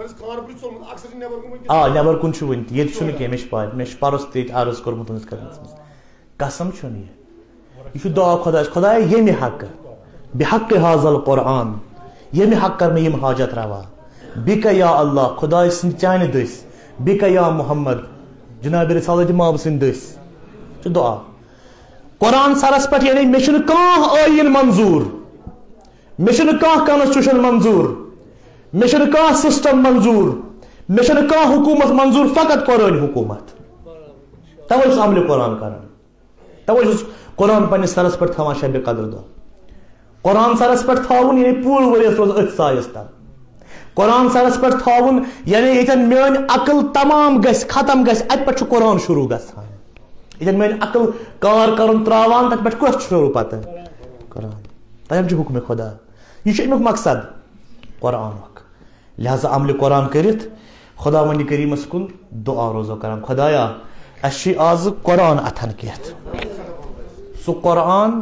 آ نٮ۪بر کُن چھُ وُنہِ تہِ ییٚتہِ چھُنہٕ کینٛہہ مےٚ چھِ پاے مےٚ چھُ پرُس تہِ ییٚتہِ عرض کوٚرمُت تُہنٛدِس خدمتس منٛز قسم چھُنہٕ یہِ یہِ چھُ دُعا خۄدایس خۄدایا ییٚمہِ حقہٕ بہِ حقہِ حاضل قرآن ییٚمہِ حقہٕ کرنہٕ یِم حاجت روا بِکا یا اللہ خۄداے سٕنٛدِ چانہِ دٔسۍ بِکا یا محمد جناب رسالت ماب سٕنٛدِ دٔسۍ چھُ دُعا قرآن سرس پٮ۪ٹھ یعنی مےٚ چھُنہٕ کانٛہہ ٲیٖن منظوٗر مےٚ چھُنہٕ کانٛہہ کانسٹیوٗشن منظوٗر مےٚ چھُنہٕ کانٛہہ سسٹم منظوٗر مےٚ چھُنہٕ کانٛہہ حکوٗمت منظوٗر فقط قرآنی حکوٗمت توے چھُس عملہِ قرآن کران توے چھُس قرآن پننِس سرس پٮ۪ٹھ تھاوان شبِ قدر دۄہ قرآن سرس پٮ۪ٹھ تھاوُن یعنی پوٗرٕ ؤرۍیس روزٕ أتھۍ سایس تل قرآن سرس پٮ۪ٹھ تھاوُن یعنی ییٚتٮ۪ن میٲنۍ عقل تمام گژھِ ختم گژھِ اتہِ پٮ۪ٹھ چھُ قرآن شروٗع گژھان ییٚتٮ۪ن میٲنۍ عقل کار کرُن تراوان تتہِ پٮ۪ٹھ کُس چھُ شروٗع پتہٕ قرآن تتٮ۪ن چھُ حُکمہِ خۄدا یہِ چھُ امیُک مقصد قرآنُک لہذا عملہِ قرآن کٔرِتھ خدا وندِ کریٖمس کُن دُعا روزو کران خۄدایا اسہِ چھُ آزٕ قرآن اتھن کٮ۪تھ سُہ قرآن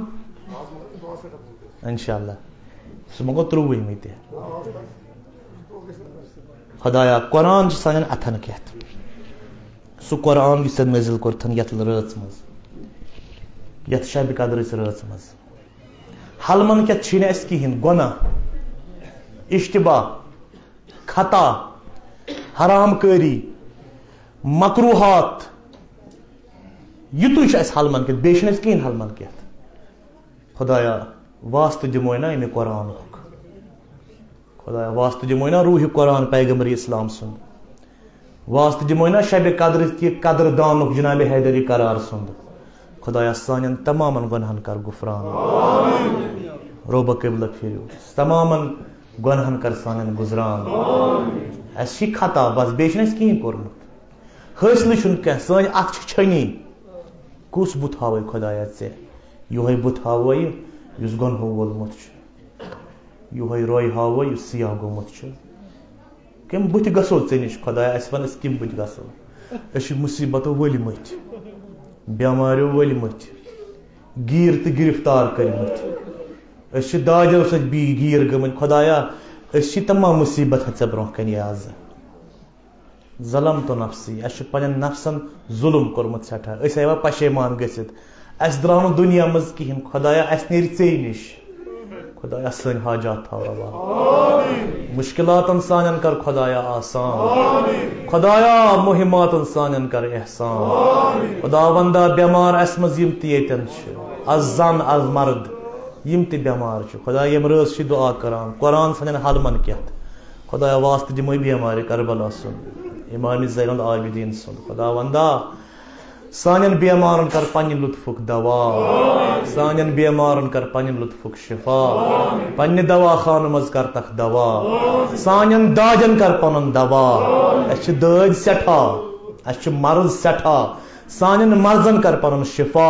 انشاء اللہ سُہ ما گوٚو ترٛۆوُہمہِ تہِ خۄدایا قرآن چھُ سانٮ۪ن اتھن کٮ۪تھ سُہ قرآن یُس ژےٚ نٲزِل کوٚرتھن یتھ رٲژ منٛز یتھ شبِ قدرٕچ رٲژ منٛز حلمن کٮ۪تھ چھُے نہٕ اسہِ کہیٖنۍ گۄناہ اشتباہ خطا حرام کٲری مکروہات یُتُے چھُ اسہِ حلمن کٮ۪تھ بیٚیہِ چھُنہٕ اسہِ کہیٖنۍ حلمن کٮ۪تھ خۄدایا واسطہٕ دِموے نا اَمہِ قرآنُک خدا واسطہ دمو نا روح قرآن پیغمبر اسلام سند واسطہ دمو نا شب قدر کی قدر دانک جناب حیدری قرار سند خدایا سانن تمام گناہن کر غفران روبہ قبلت پھیرو تمام گناہن کر سانن گزران اس چھ خطا بس بیچ نس کہیں کورمت حاصل چھن کہ سان اتھ چھنی کس بت ہاوے خدایا ژے یہوے بت ہاوے یس گنہو وولمت چھ یہوے روی ہاوے یس سیاہ گومت چھ کم بت گژھو ژے نش خدایا اس ون اس کم بت گژھو اس مصیبتو ولمت بیماریو ولمت گیر تو گرفتار کرمت اس داجو ست بی گیر گمت خدایا اس تمام مصیبت ژے برونٛہہ کنی آز ظلم تو نفسی اس پنن نفسن ظلم کورمت سٹھا اس آیا پشیمان گژھت اس درٛاو نہٕ دنیا مز کہین خدایا اس نیرِ ژے نش خدایا سن حاجات تھاو روا مشکلاتن سانن کر خدایا آسان خدایا مہماتن سانن کر احسان خدا وندا بیمار اس مز یم تہ یتن از زن از مرد یم تہ بیمار خدا یم رٲژ چھ دعا کران قرآن سانن حلمن کیت خدایا واسطہ دمے بیمار کربلا سن امام زین العابدین سن خدا وندا سانن بیمارن کر پنہ لطفک دوا سانن بیمارن کر پنہ لطفک شفا پنہ دوا خانہ مز کر تک دوا سانن داجن کر پنن دوا اس دٲدۍ سٹھا اس مرض سٹھا سانن مرضن کر پنن شفا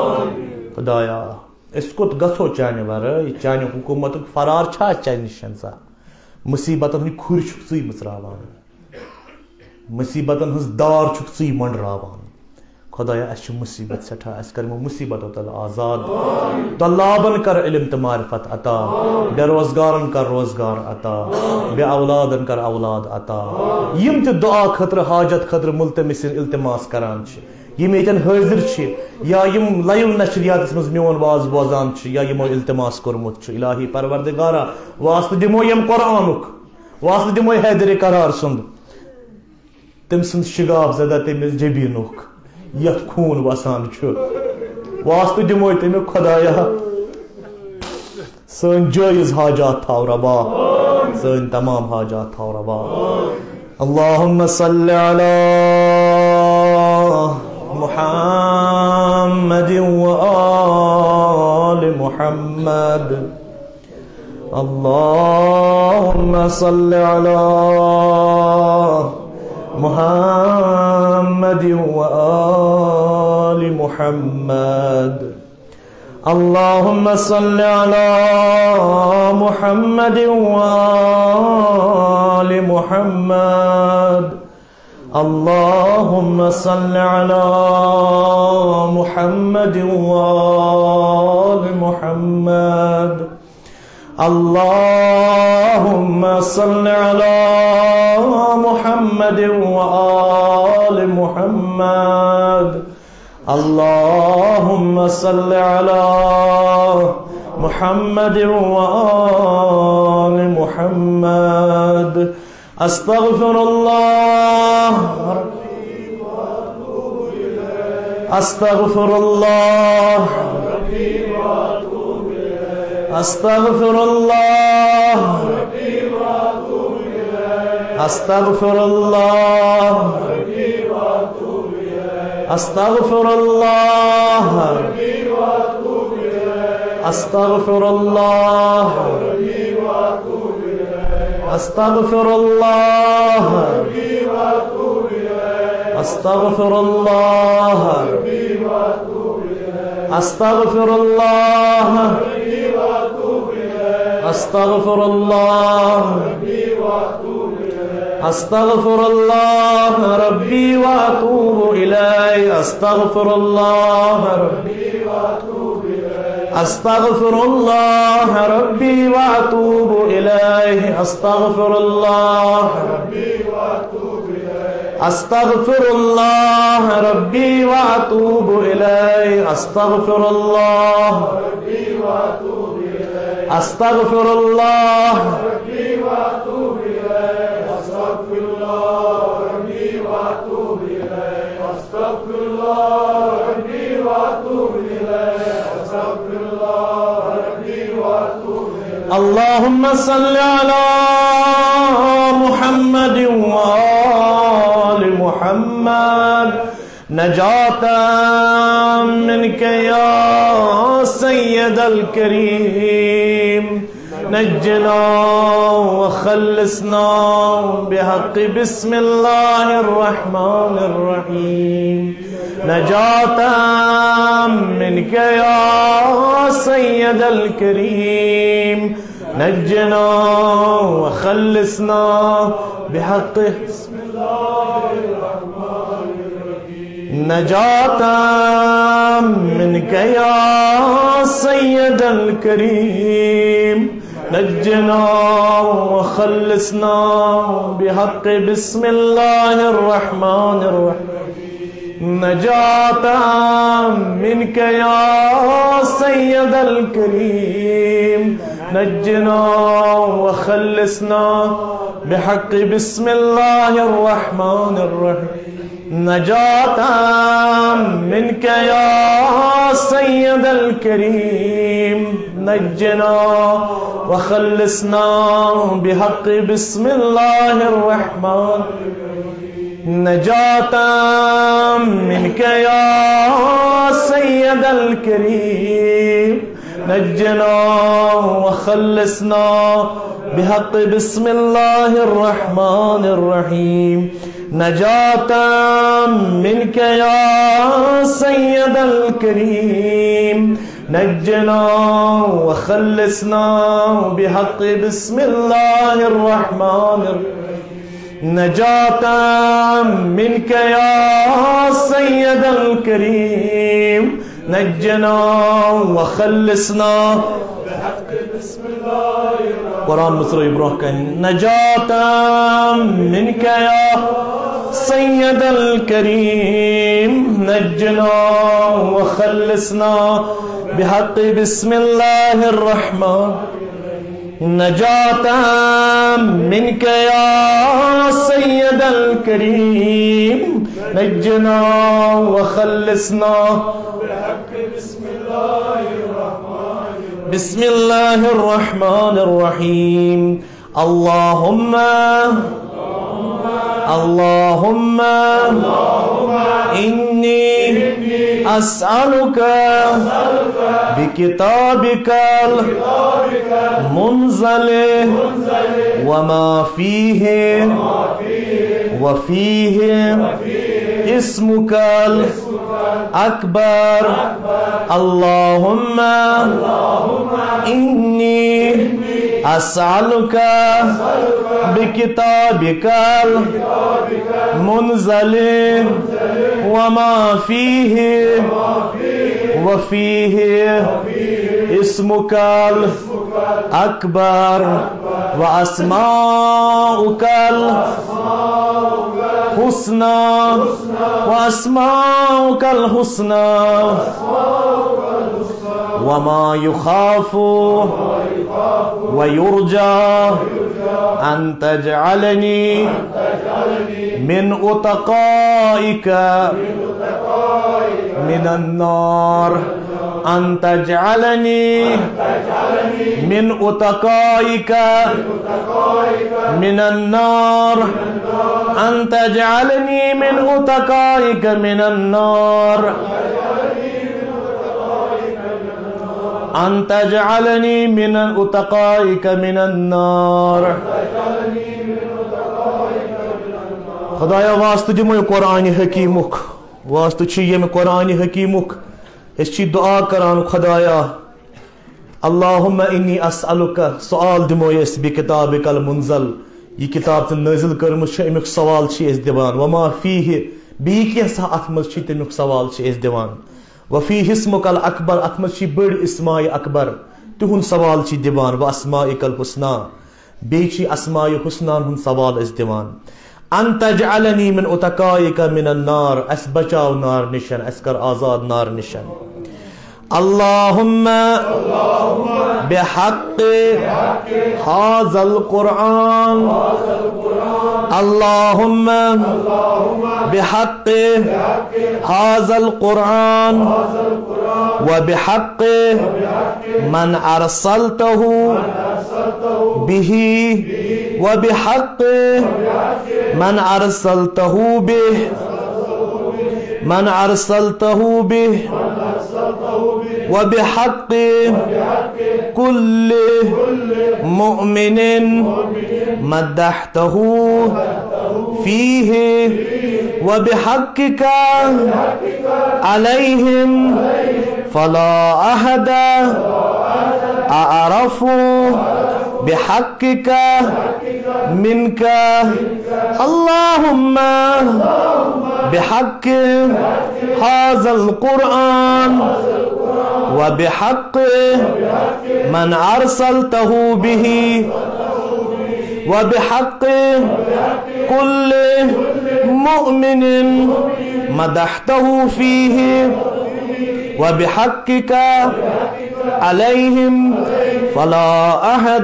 خدایا اس کوت گژھو چانہ ورٲے چانہ حکومتک فرار چھا چانہ نشن سا مصیبتن ہند کھُرۍ چھُکھ ژٕے مٕژراوان مصیبتن ہز دار چھُکھ ژٕے منڈراوان خدایا اس مصیبت سٹھا اس کرمو مصیبتو تل آزاد طلابن کر علم تو معرفت عطا بے روزگارن کر روزگار عطا بے اولادن کر اولاد عطا یم تہ دعا خطر حاجت خطر ملتمس التماس کران یم یتن حاضر یا یم لائیو نشریات مز میون واز بوزان یا یمو التماس کورمت الہی پروردگارا واسطہ دمو یم قرآنک واسطہ دمو حیدر قرار سند تم سند شگاف زدہ تمس جبینک یت خون وسان واسطہ دمو تمیک خدایا سن جائز حاجات تھاو روا سن تمام حاجات تھاو روا اللہم صلی علی محمد و آل محمد اللہم صلی علی محمد و آل محمد اللہم صلی علی محمد و آل محمد اللہم صلی علی محمد و آل محمد اللہم صلی علی محمد و آل محمد اللہم صلی علی محمد و آل محمد استغفر اللہ استغفر اللہ استغفر اللہ استغفر اللہ استغفر اللہ استغفر اللہ استغفر اللہ استغفر اللہ استغفر اللہ استغفر اللہ استغفر اللہ ربی واتوب الیہ استغفر اللہ استغفر اللہ ربی واتوب الیہ استغفر اللہ استغفر اللہ ربی واتوب الیہ استغفر اللہ استغفر اللہ اللہ اللهم صل على محمد وآل محمد نجاة منك يا سيد الكريم نجنا وخلصنا بحق بسم الله الرحمن الرحيم نجاة منك يا سيد الكريم نجنا وخلصنا بحق بسم الله الرحمن الرحيم نجاة منك يا سيد الكريم نجنا وخلصنا بحق بسم الله الرحمن الرحيم نجاة منك يا سيد الكريم نجنا وخلصنا بحق بسم الله الرحمن الرحيم نجاة منك يا سيد الكريم نجنا وخلصنا بحق بسم الله الرحمن نجاة منك يا سيد الكريم نجنا وخلصنا بحق بسم الله الرحمن الرحيم نجاة منك يا سيد الكريم نجنا وخلصنا بحق بسم الله الرحمن الرحيم نجاة منك يا سيد الكريم نجنا وخلصنا بحق بسم الله الرحمن قرآن مصر إبراهيم نجاة منك يا سيد الكريم نجنا وخلصنا بحق بسم الله الرحمن نجاة منك يا سيد الكريم نجنا وخلصنا بحق بسم الله الرحمن بسم الله الرحمن الرحيم اللهم اللهم إني أسألك بكتابك المنزل وما فيه وفيه اسمك الأكبر اللهم إني أسألك بكتابك المنزل وما فيه وفيه اسمك الأكبر وأسماؤك الحسنى وأسماؤك الحسنى وما يخاف ويرجى أن تجعلني من أتقائك من النار أن تجعلني من أتقائك من النار أن تجعلني من أتقائك من النار أن تجعلني من أتقائك من النار خدایا واسطہ دمو قرآن حکیمک واسطہ چھ یم قرآن حکیمک اس چھ دعا کران خدایا اللہم انی اسألک سوال دمو اس بکتابک المنزل یہ کتاب تن نازل کرمت چھ امیک سوال چھ اس دیوان وما فیہ بی کیسا اتمز چھ تمیک سوال چھ اس دیوان وفیہ اسمک الاکبر اتمز چھ بڑ اسماء اکبر تہن سوال چھ دیوان و اسمائک الحسنى بی چھ اسماء حسنى ہن سوال اس دیوان ان تجعلنی من اتقائک من النار اس بچاو نار نشن اس کر آزاد نار نشن اللهم بحق هذا القرآن اللهم بحق هذا القرآن وبحق من أرسلته به وبحق من أرسلته به من أرسلته به وبحق كل مؤمن مدحته فيه وبحقك عليهم فلا أحد أعرف بحقك منك اللهم بحق هذا القرآن وبحق من أرسلته به وبحق كل مؤمن مدحته فيه وبحقك عليهم فلا أحد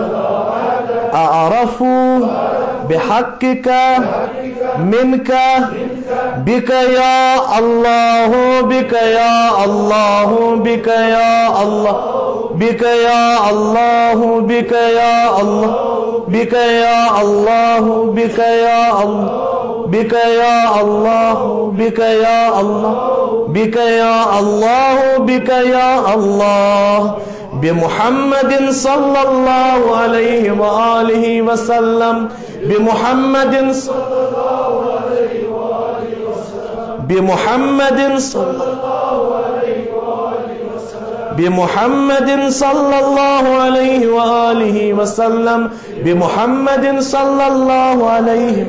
أعرف بحقك منك بك يا الله بك يا الله بك يا الله بك يا الله بك يا الله بك يا الله بك يا الله بك يا الله بك يا الله بك يا الله بك يا الله بمحمد صلى الله عليه وآله وسلم بمحمد صلى الله عليه وآله وسلم بمحمد صلى الله عليه وآله وسلم بمحمد صلى الله عليه وآله وسلم بمحمد صلى الله عليه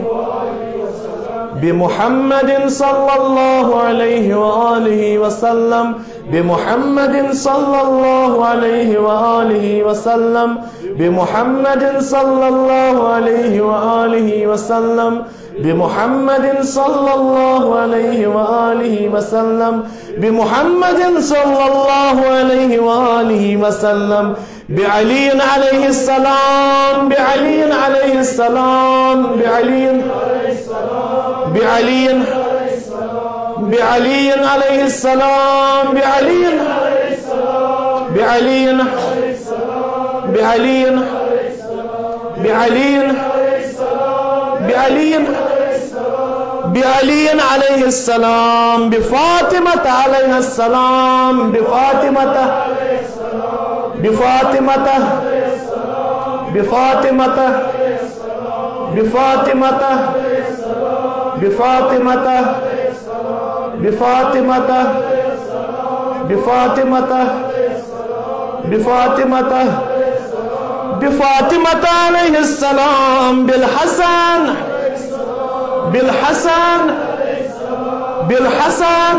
بمحمد صلى الله عليه وآله وسلم بمحمد صلى الله عليه وآله وسلم بمحمد صلى الله عليه وآله وسلم بمحمد صلى الله عليه وآله وسلم بمحمد صلى الله عليه وآله وسلم بعلي عليه السلام بعلي عليه السلام بعلي بعلي بعلي عليه السلام بعلي بعلي بعلي بعلي بعلي بعلي عليه السلام بفاطمة عليه السلام بفاطمة بفاطمة بفاطمة بفاطمة بفاطمة بفاطمة بفاطمة بفاطمة بفاطمة عليه السلام بالحسن بالحسن بالحسن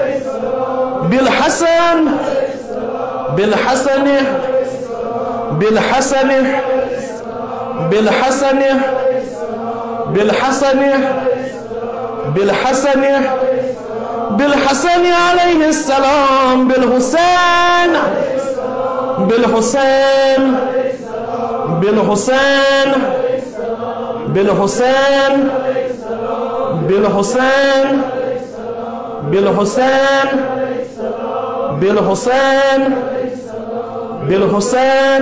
بالحسن بالحسن بالحسن بالحسن بالحسن بالحسن بالحسن عليه السلام بالحسين بالحسين بالحسين بالحسين بالحسين بالحسين بالحسين بالحسين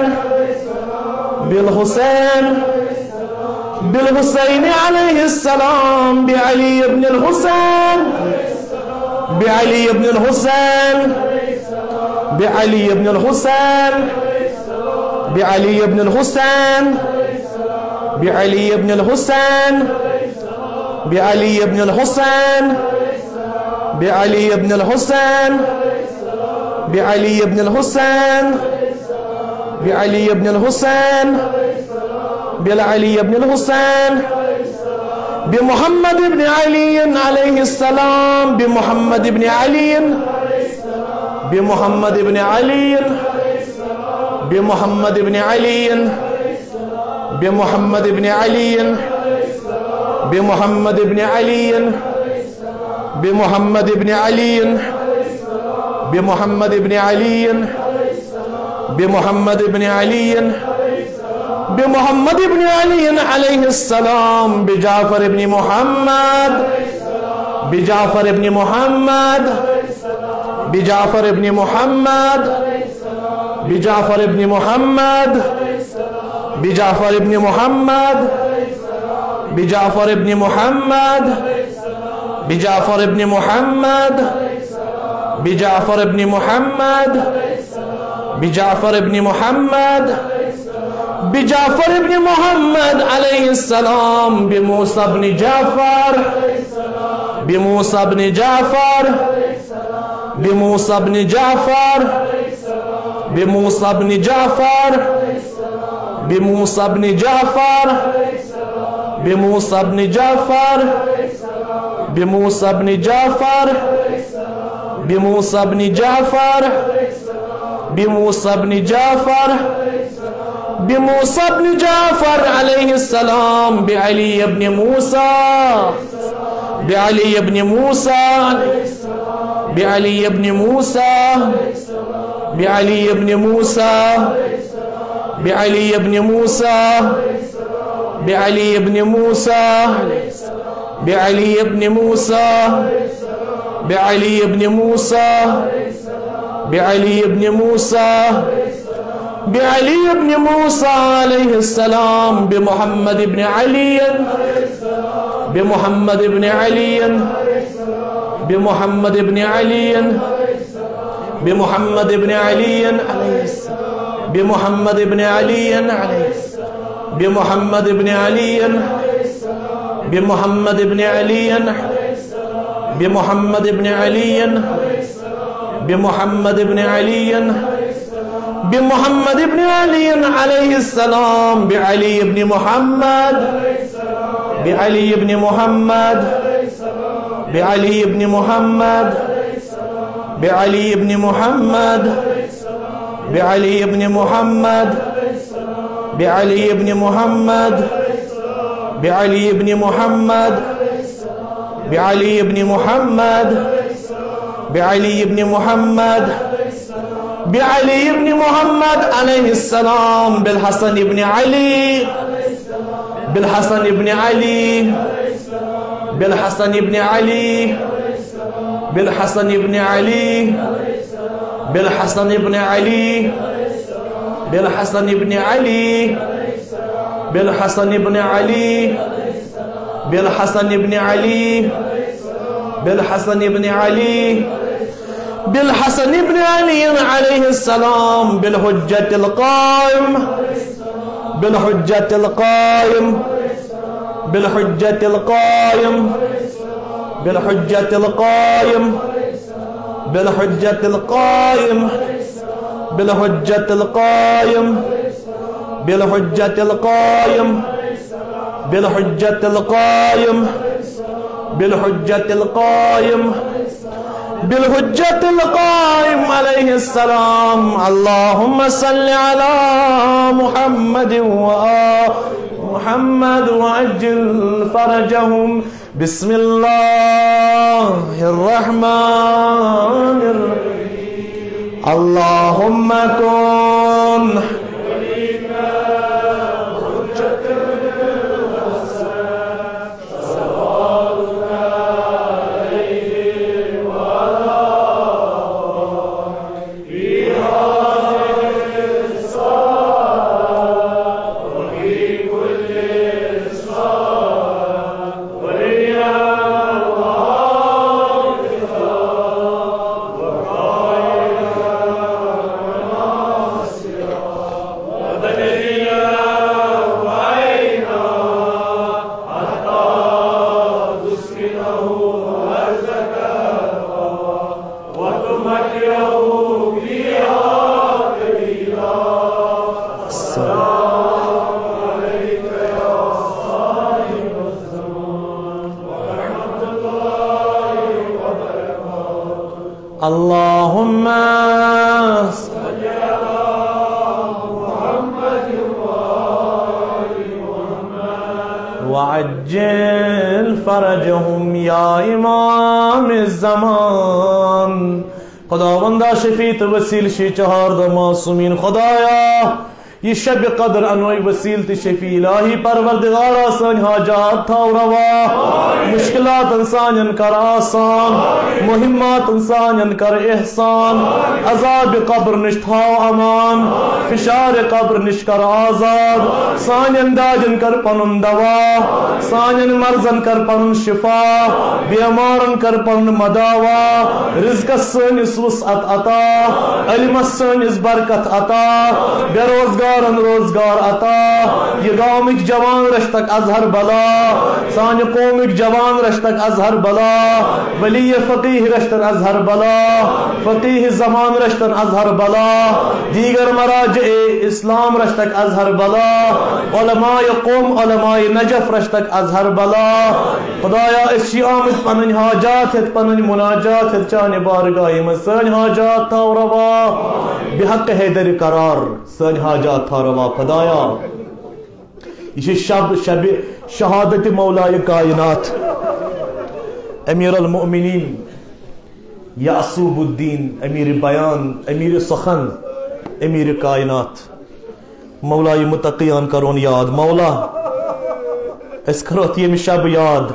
بالحسين بالحسين عليه السلام بعلي بن الحسين بعلي بن الحسين بعلي بن الحسين بعلي بن الحسين بعلي بن الحسين بعلي بن الحسين بعلي بن الحسين بعلي بن الحسين بعلي بن الحسين بالعلي بن الحسين بمحمد بن علي عليه السلام بمحمد بن علي بمحمد بن علي بمحمد بن علي بمحمد بن علي بمحمد بن علي بمحمد بن علي بمحمد بن علي بمحمد بن علي بمحمد بن علي عليه السلام بجعفر بن محمد بجعفر بن محمد بجعفر ابن محمد بجعفر ابن محمد بجعفر ابن محمد بجعفر ابن محمد بجعفر ابن محمد بجعفر ابن محمد بجعفر ابن محمد بجعفر ابن محمد عليه السلام بموسى بن جعفر بموسى بن جعفر بموسى بن جعفر بموسى بن جعفر بموسى بن جعفر بموسى بن جعفر بموسى بن جعفر بموسى بن جعفر بموسى بن جعفر بموسى بن جعفر عليه السلام بعلي بن موسى بعلي بن موسى بعلي بن موسى بعلي بن موسى بعلي بن موسى بعلي بن موسى بعلي بن موسى بعلي بن موسى بعلي بن موسى بعلي بن موسى عليه السلام بمحمد بن علي بمحمد بن علي بمحمد بن علي بمحمد بن علي عليه السلام بمحمد بن علي عليه السلام بمحمد بن علي بمحمد بن علي بمحمد بن علي بمحمد بن علي بمحمد بن علي عليه السلام بعلي بن محمد بعلي بن محمد بعلي بن محمد بعلي بن محمد بعلي بن محمد بعلي بن محمد بعلي بن محمد بعلي بن محمد بعلي بن محمد بعلي بن محمد عليه السلام بالحسن بن علي بالحسن بن علي بالحسن بن علي بالحسن بن علي بالحسن بن علي بالحسن بن علي بالحسن بن علي بالحسن بن علي بالحسن بن علي بالحسن بن علي عليه السلام بالحجة القائم بالحجة القائم بالحجة القائم بالحجة القائم بالحجة القائم بالحجة القائم بالحجة القائم بالحجة القائم بالحجة القائم بالحجة القائم عليه السلام. اللهم صل على محمد وآل محمد وعجل فرجهم. بسم الله الرحمن الرحيم. اللهم كن اللهم صل على محمد وآل محمد وعجل فرجهم يا امام الزمان. خداوندا شفیع وسیل شی چهار معصومین. خدایا یہ شب قدر انوئی وسیلت شفیع الہی پروردگارا سن حاجات تھاو روا مشکلات انسان کر آسان مہمات انسان کر احسان عذاب قبر نش تھاو امان فشار قبر نش کر آزاد سانین داجن کر پنن دوا سانین مرزن کر پنن شفا بیمارن کر پنن مداوا رزق سنس وسعت عطا علم سنس برکت عطا بے روزگار روزگار عطا یہ گاؤمک جوان رشتک ازہر بلا سان قومک جوان رشتک ازہر بلا ولی فقیہ رشتن ازہر بلا فقیہ زمان رشتن ازہر بلا دیگر مراجع اسلام رشتک ازہر بلا علماء قوم علماء نجف رشتک ازہر بلا خدایا اسی آمد پنن حاجات ہے پنن مناجات ہے چانے بارگاہ میں سن حاجات تھا روا بحق حیدر قرار سن حاجات تھا روا خدایا یہ شب شب شہادت مولائے کائنات امیر المؤمنین یعصوب الدین امیر بیان امیر سخن امیر کائنات مولائے متقیان کرون یاد مولا اس کرو یہ شب یاد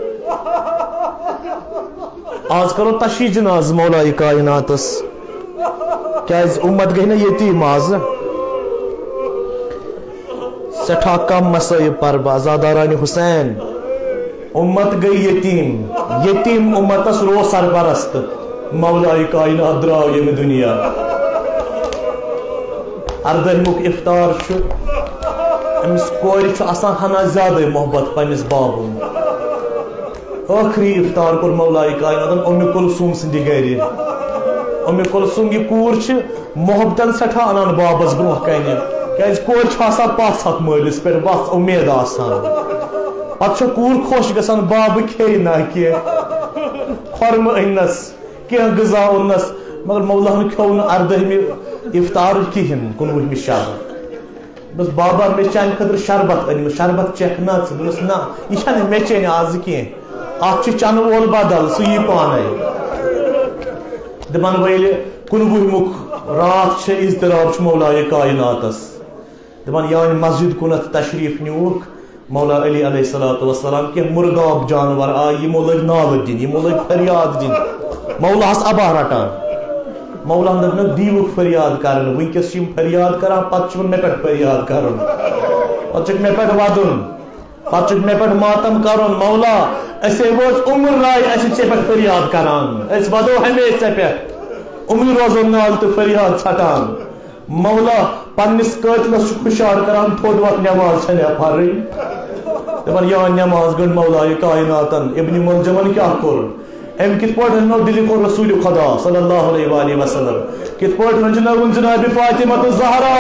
آج کرو تشیع جناز مولائے کائنات اس کیا اس امت گئی نا یتیم آز سٹھا کم مسائب پر بازاداران حسین امت گئی یتیم یتیم امت اس رو سرپرست مولائی کائنات دراو یہ دنیا اردہمک افطار شو امس کوری چھو آسان ہنا زیادہ محبت پنس بابون آخری افطار پر مولائی کائنات امی کلثوم سندی گیری امی کلثوم یہ کور چھ محبتن سٹھا انان بابس برونہ کنے کیاز کور چھ آسان پاس ہاتھ مالس پہ بس امید آسان پتہ کور خوش گژھان باب کھے نہ کی خرم انس کی غذا انس مگر مولا نے کھو نہ اردہمی افطار کہین کنوہمی شب بس بابا میں چانہ خاطر شربت ان شربت چکھنا بس نہ یہ چھنہ مے چین آز کی اکھ چھ چن وول بدل سی پانے دپان ویلہ کنوہمک رات چھ اضطراب چھ مولائے کائناتس دپان یعنی مسجد کنت تشریف نیوک مولا علی علیہ الصلوۃ والسلام کہ مرغاب جانور آئی یمو لگ نال دین یمو لگ فریاد دین مولا ہس ابا رٹان مولا نے دیوک فریاد کرن ونکس چھ فریاد کران پتہ چھ مے پٹ فریاد کرن پتہ چھ مے پٹ ودن پتہ چھ مے پٹ ماتم کرن مولا اسے ووت عمر رائے اسے چھ پٹ فریاد کران اس ودو ہمیشہ پہ عمر روزن نال تو فریاد ژھٹان مولا پنس قاتلس خوشار کران تھوڑ وقت نماز چھنے پھرن دپان یا نماز گنڈ مولائے کائناتن ابن ملجمن کیا کور ام کت پٲٹھۍ نو دلی کو رسول خدا صلی اللہ علیہ وآلہ وسلم کت پٲٹھۍ ونجناون جناب فاطمہ الزہرا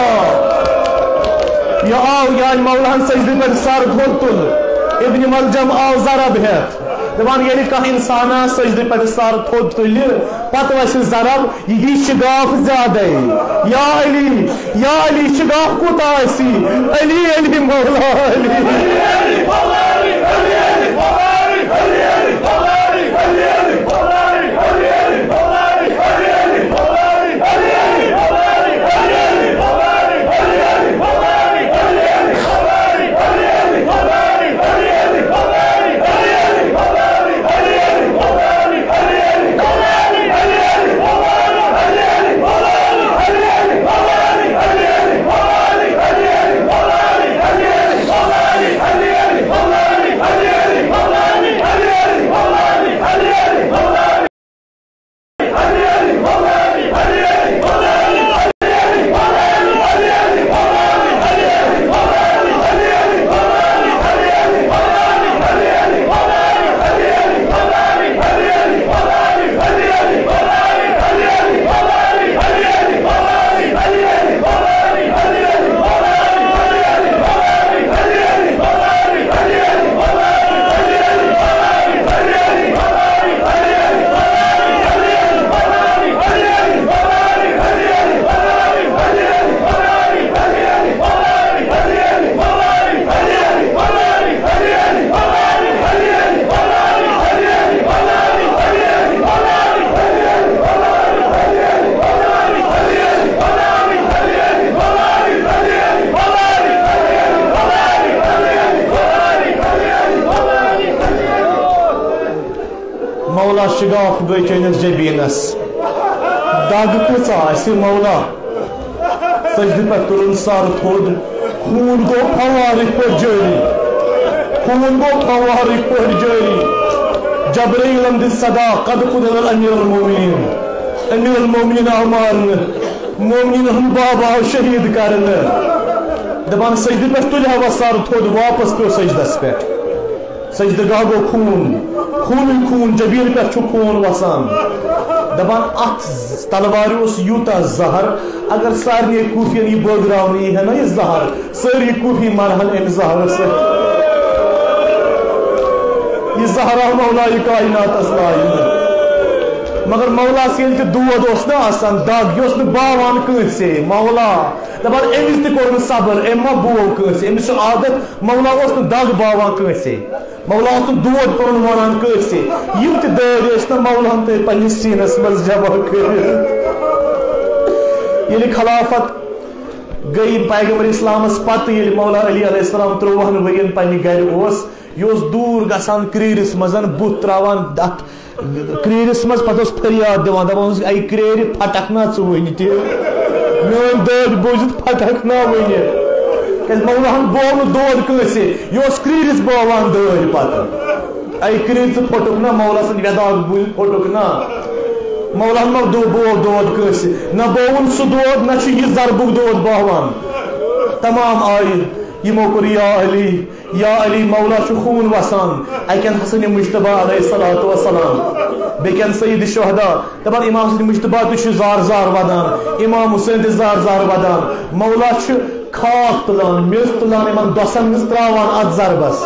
یہ آو یعنی مولاہن سجدہ پہ سر تھوڑ تل ابن ملجم آو ضرب ہیت دپان یعنی کانٛہہ انسان سجدہ پہ سر تھوڑ تل پتہ ویسے ضرب یہ شگاف زیادہ یا علی یا علی شگاف کوتا ایسی علی علی مولا علی علی علی علی علی علی علی مولا شگاف گئی چٲنِس جبیٖنس دگ کۭژاہ آسہِ مولا سجدٕ پٮ۪ٹھ تُلُن سر تھوٚد خوٗن گوٚو فوارٕکۍ پٲٹھۍ جٲری خوٗن گوٚو فوارٕکۍ پٲٹھۍ جٲری جبرائیلن دِژ صدا قد قُتِلَ امیٖر المومنیٖن امیٖر المومنیٖن آو مارنہٕ مومنیٖنن ہُنٛد باب آو شہیٖد کرنہٕ دپان سجدٕ پٮ۪ٹھ تُلہِ ہوا سر تھوٚد واپس پیوٚو سجدس پٮ۪ٹھ سجدٕ گاہ گوٚو خوٗن خوٗنٕے خوٗن جبیٖن پٮ۪ٹھ چھُ خوٗن وسان دپان اتھ تلوارِ اوس یوٗتاہ زہر اگر سارنٕے کوٗفین یہِ بٲگراونہٕ یی ہے نا یہِ زہر سٲری کوٗفی مرہن امہِ زہرٕ سۭتۍ یہِ زہر آو مولایہِ کایناتس لاینہٕ مگر مولاس ییٚلہِ تہِ دود اوس نا آسان دگ یہِ اوس نہٕ باوان کٲنٛسے مولا دپان أمِس تہِ کوٚر نہٕ صبر أمۍ ما بوو کٲنٛسے أمِس چھُ عادت مولا اوس نہٕ دگ باوان کٲنٛسے مولا اوس نہٕ دود کوٚرُن وَنان کٲنٛسے یِم تہِ دٲدۍ ٲسۍ نا مولہن تھٲے پننِس سیٖنس منٛز جمع کٔرِتھ ییٚلہِ خلافت گٔے پیغمبر اسلامس پتہٕ ییٚلہِ مولا علی علیہ السلام ترٛۆوُہن ؤرین پننہِ گرِ اوس یہِ اوس دوٗر گژھان کرٛیٖرِس منٛز بُتھ تراوان اتھ کرٛیٖرِس منٛز پتہٕ اوس فریاد دِوان دپان اوس اے کرٛیرِ پھٹکھ نا ژٕ وُنہِ تہِ میٲنۍ دٲدۍ بوٗزِتھ پھٹکھ نا وُنہِ کیازِ مولاہن بوو نہٕ دود کٲنٛسے یہِ اوس کرٛیٖرِس بووان دٲدۍ پتہٕ اے کرٛیٖرِ ژٕ پھوٚٹُکھ نا مولا سٕنٛدۍ ویداگ بوٗزِتھ پھوٚٹُکھ نا مولاہن ما بوو دود کٲنٛسہِ نہ بووُن سُہ دود نہ چھُ یہِ ضربُک دود بووان تمام آیہِ یِمو کوٚر یا علی یا علی مولا چھُ خوٗن وسان اکٮ۪ن حسنِ مجتبہ علیہ الصلوۃ والسلام بیٚکٮ۪ن سید شہدا دپان امام حسن مجتبہ تہِ چھُ زار زار ودان امام حسین تہِ زار زار ودان مولا چھُ کھاک تُلان میٚژ تُلان یِمن دۄسن منٛز تراوان اتھ ضربس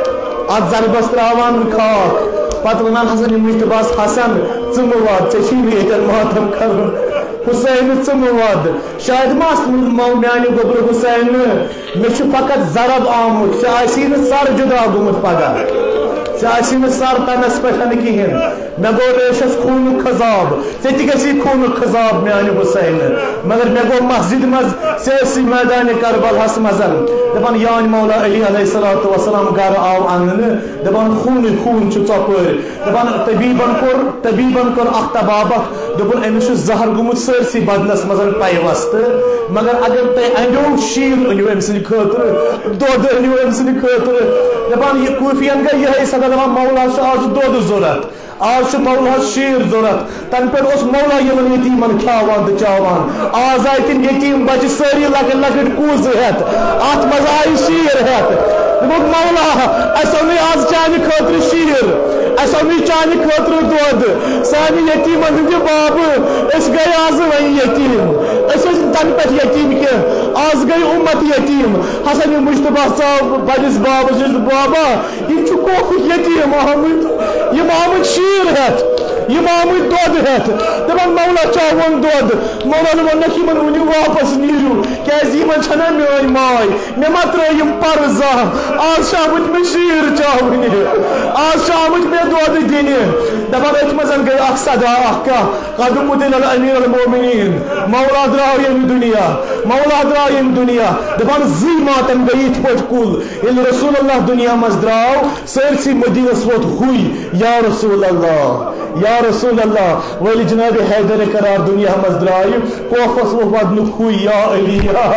اتھ ضربس تراوان کھاک پتہٕ ونان حسن مجتبہس حسن ژٕ مہٕ وات ژےٚ چھُے نہٕ ییٚتٮ۪ن ماتم کرُن حسین ژٕ مہٕ ود شاید ما میانہِ گوٚبرٕ حسین مےٚ چھُ فقط ضرب آمُت ژےٚ آسی نہٕ سر جُدا گوٚمُت پگاہ ژےٚ آسی نہٕ سر تنس پٮ۪ٹھ کہیٖنۍ مےٚ گوٚو ریشس خوٗنُک خضاب ژےٚ تہِ گژھی خوٗنُک خضاب میانہِ حسین مگر مےٚ گوٚو مسجد منٛز سٲرسٕے میدانہِ کربلاہس منٛز دپان یانہِ مولا علی علیہ الصلوۃ والسلام گرٕ آو اننہٕ دپان خوٗنٕے خوٗن چھُ ژۄپٲرۍ دپان طبیٖبن کوٚر طبیٖبن کوٚر اکھ طبابت دوٚپُن أمِس چھُ زہر گوٚمُت سٲرسٕے بدنس منٛز پیوستہٕ مگر اگر تُہۍ انڈیو شیٖر أنِو أمۍ سٕنٛدِ خٲطرٕ دۄد أنِو أمۍ سٕنٛدِ خٲطرٕ دپان یہِ کوٗفین گٔے یِہے سدا دپان مولاہس چھُ آز دۄد ضوٚرتھ آز چھُ مولاہس شیٖر ضوٚرتھ تنہٕ پٮ۪ٹھ اوس مولا یِمن یتیٖمن کھیاوان تہٕ چاوان آز آیہِ تِم یتیٖم بچہِ سٲری لۄکٕٹۍ لۄکٕٹۍ کوٗزٕ ہٮ۪تھ اتھ منٛز آیہِ شیٖر ہٮ۪تھ دوٚپُکھ مولا اسہِ اوٚنُے آز چانہِ خٲطرٕ شیٖر اسہِ اوٚنُے چانہِ خٲطرٕ دۄد سانہِ یتیٖمن ہٕنٛدِ بابہٕ أسۍ گٔے آز وۄنۍ یتیٖم أسۍ ٲسۍ تنہٕ پٮ۪ٹھ یتیٖم کینٛہہ آز گٔے اُمت یتیٖم حسن مجتبہ ژاو پننِس بابس نِش بابا یِم چھُ کوکھُک یتیٖم آمٕتۍ یِم آمٕتۍ شیٖر ہٮ۪تھ یِم آمٕتۍ دۄد ہٮ۪تھ دپان مولا چاوُن دۄد مولن ووٚنکھ یِمن ؤنِو واپس نیٖرِو کیازِ یِمن چھنہ میٲنۍ ماے مےٚ ما ترٲے یِم پرٕ زانٛہہ آز چھِ آمٕتۍ مےٚ شیٖر چاوٕنہِ آز چھِ آمٕتۍ مےٚ دۄد دِنہِ دپان أتھۍ منٛز گٔے اکھ صدا اکھ کانٛہہ قد قُتِلَ امیٖر المومنیٖن مولا درٛاو ییٚمہِ دُنیا مولا درٛاو ییٚمہِ دُنیا دپان زٕے ماتم گٔے یِتھ پٲٹھۍ کُل ییٚلہِ رسول اللہ دُنیا منٛز درٛاو سٲرسٕے مدیٖنس ووت ہوے یا رسول اللہ یا رسول اللہ ولی جناب حیدر قرار دنیا منٛز درٛایہِ کوفس ووٚتھ ودنُک ہوے یا علی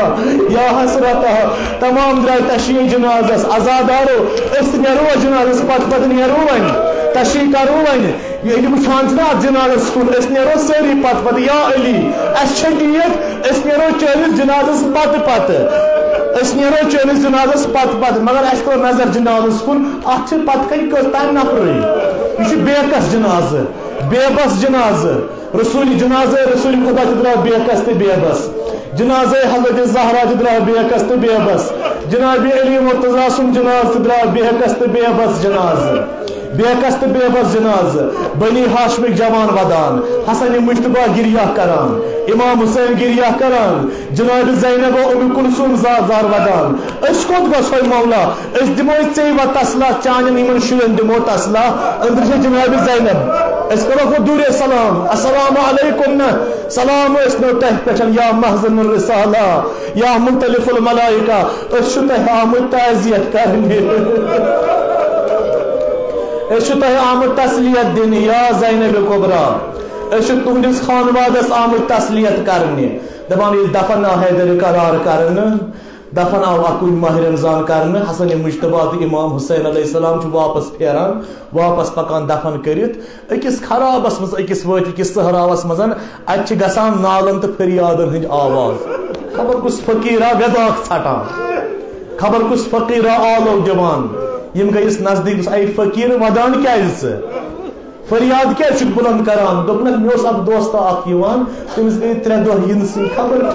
یا حسرت تمام درٛاے تشریح جنازس عزادارو أسۍ نیرو جنازس پتہٕ پتہٕ نیرو وۄنۍ تشریح کرو وۄنۍ ییٚلہِ وٕچھان چھِ نا اتھ جنازس کُن أسۍ نیرو سٲری پتہٕ پتہٕ یا علی اسہِ چھےٚ نیت أسۍ نیرو چٲنِس جنازس پتہٕ پتہٕ أسۍ نیرو چٲنِس جنازس پتہٕ پتہٕ مگر اسہِ ترٛوو نظر جنازس کُن اتھ چھِ پتہٕ کنہِ کٔژتام نفرٕے یہِ چھُ بیکس جنازٕ بےبس جنازٕ رسوٗلہِ جنازے رسوٗلہِ خدا تہِ درٛاو بیکس تہٕ بےبس جنازے حضرت زہرا تہِ درٛاو بیکس تہٕ بےبس جناب علی مرتضیٰ سُنٛد جنازٕ تہِ درٛاو بیکس تہٕ بےبس جنازٕ بیکس تہٕ بےبس جنازٕ بنی ہاشمٕکۍ جوان ودان حسن مجتبہ گریہ کران امام حسین گریہ کران جناب زینب ام کلثوم زار زار ودان أسۍ کوٚت گژھو مولا أسۍ دِمو ژےٚ وۄنۍ تسلا چانٮ۪ن یِمن شُرٮ۪ن دِمو تسلا أنٛدرٕ چھِ جناب زینب أسۍ کرو حضوٗرِ سلام السلام علیکم سلام ٲسۍ نو تۄہہِ پٮ۪ٹھ یا محضن الرسالہ یا مختلف الملائکہ أسۍ چھِ تۄہہِ آمٕتۍ تعزیت کرنہِ اشو تہ آمد تسلیت دن یا زینب کبرا اشو تہندس خانوادس آمد تسلیت کرنے دپان یہ دفن آو حیدر قرار کرنے دفن آو اکوئی ماہ رمضان کرنے حسن مجتبی تو امام حسین علیہ السلام چھ واپس پھیران واپس پکان دفن کرت اکس خرابس مز اکس وت اکس صحراوس مزن ات چھ گژھان نالن تو فریادن ہند آواز خبر کس فقیرہ ویداک ژھٹان خبر کس فقیرہ آلو دِوان یم گئیس نزدیک اے فقیر ودان کیازِ فریاد کیا چھ بلند کران دوپنک مے اوس اکھ دوست اکھ یوان تمس گئی ترے دۄہ ینسٕے خبر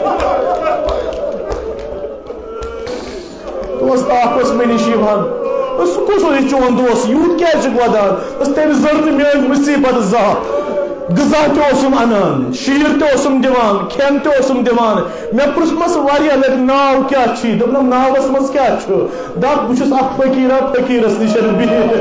دوست اکھ اوس مے نش یوان سُہ کُس اوس یہِ چون دوست یوٗت کیازِ چھُکھ ودان بس تٔمۍ زٔر نہٕ میٲنۍ مُصیبت زانٛہہ غذا تہِ اوسُم انان شیٖر تہِ اوسُم دِوان کھٮ۪ن تہِ اوسُم دِوان مےٚ پرُژھمس واریاہ لٹہِ ناو کیٛاہ چھُے دوٚپنم ناوس منٛز کیٛاہ چھُ دپ بہٕ چھُس اکھ فقیرا فقیرس نِش بِہِتھ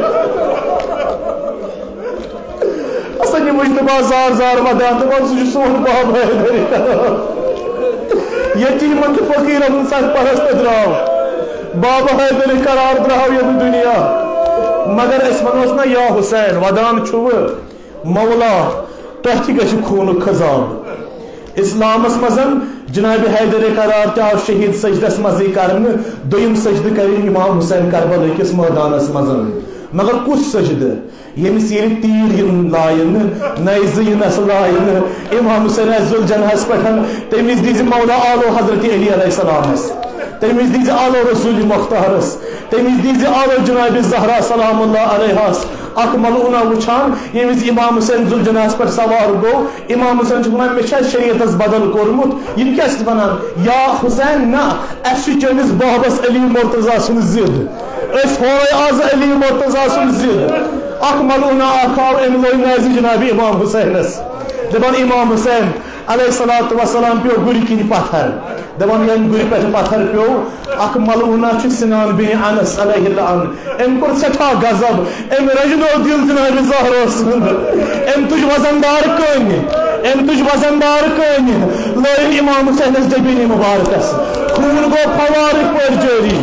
حسن مجتبی زار زار ودان دپان سُہ چھُ سون باب حیدر یتیٖمن تہٕ فقیرن ہُنٛد سرپرست درٛاو بابا حیدر قرار درٛاو ییٚمہِ دُنیا مگر أسۍ ونوس نا یا حسین ودان چھُوٕ مولا تۄہہِ تہِ گژھِ خوٗنُک خضاب اسلامس مزن جناب حیدر قرار تہِ آو شہید سجدس مزے کرنہٕ دوٚیِم سجدٕ کرن امام حسین کربلا کِس مٲدانس مزن مگر کُس سجدٕ ییٚمِس ییٚلہِ تیٖر یِن لایِنہٕ نیزٕ یِنس لایِنہٕ امام حسین آسہِ ذوالجناحس پٮ۪ٹھ تٔمِس دِزِ مولا آلو حضرت علی علیہ السلامس تٔمِس دِزِ آلو رسول مختارس تٔمِس دِزِ آلو جناب زہرا سلام اللہ علیہس اکھ ملعونہ وٕچھان ییٚمہِ وِزِ امام حسین ذوالجناحس پٮ۪ٹھ سوار گوٚو امام حسین چھُ ونان مےٚ چھا شریعتس بدل کوٚرمُت یِم کیٛاہ چھِ ونان یا حسین نہ اَسہِ چھُ چٲنِس بابس علی مرتضیٰ سُنٛد ضد أسۍ ہوے آز علی مرتضیٰ سُنٛد ضد اکھ ملعونہ اکھ آو أمۍ لوگ نیزِ جناب امام حسینس دپان امام حسین علیہ الصلوۃ والسلام پیو گُرِ کِنۍ پتھر دپان ییٚمہِ گُرِ پٮ۪ٹھ پتھر پیو اکھ ملعونہ چھُ سنان بن انس علیہ اللعن أمۍ کوٚر سٮ۪ٹھاہ غضب أمۍ رجنو دل جناب زہرا سُنٛد أمۍ تُج وزندار کٔنۍ أمۍ تُج وزندار کٔنۍ لٲگۍ امام حسینس جبیٖنہِ مبارکس خوٗن گوٚو فوارٕ پٲٹھۍ جٲری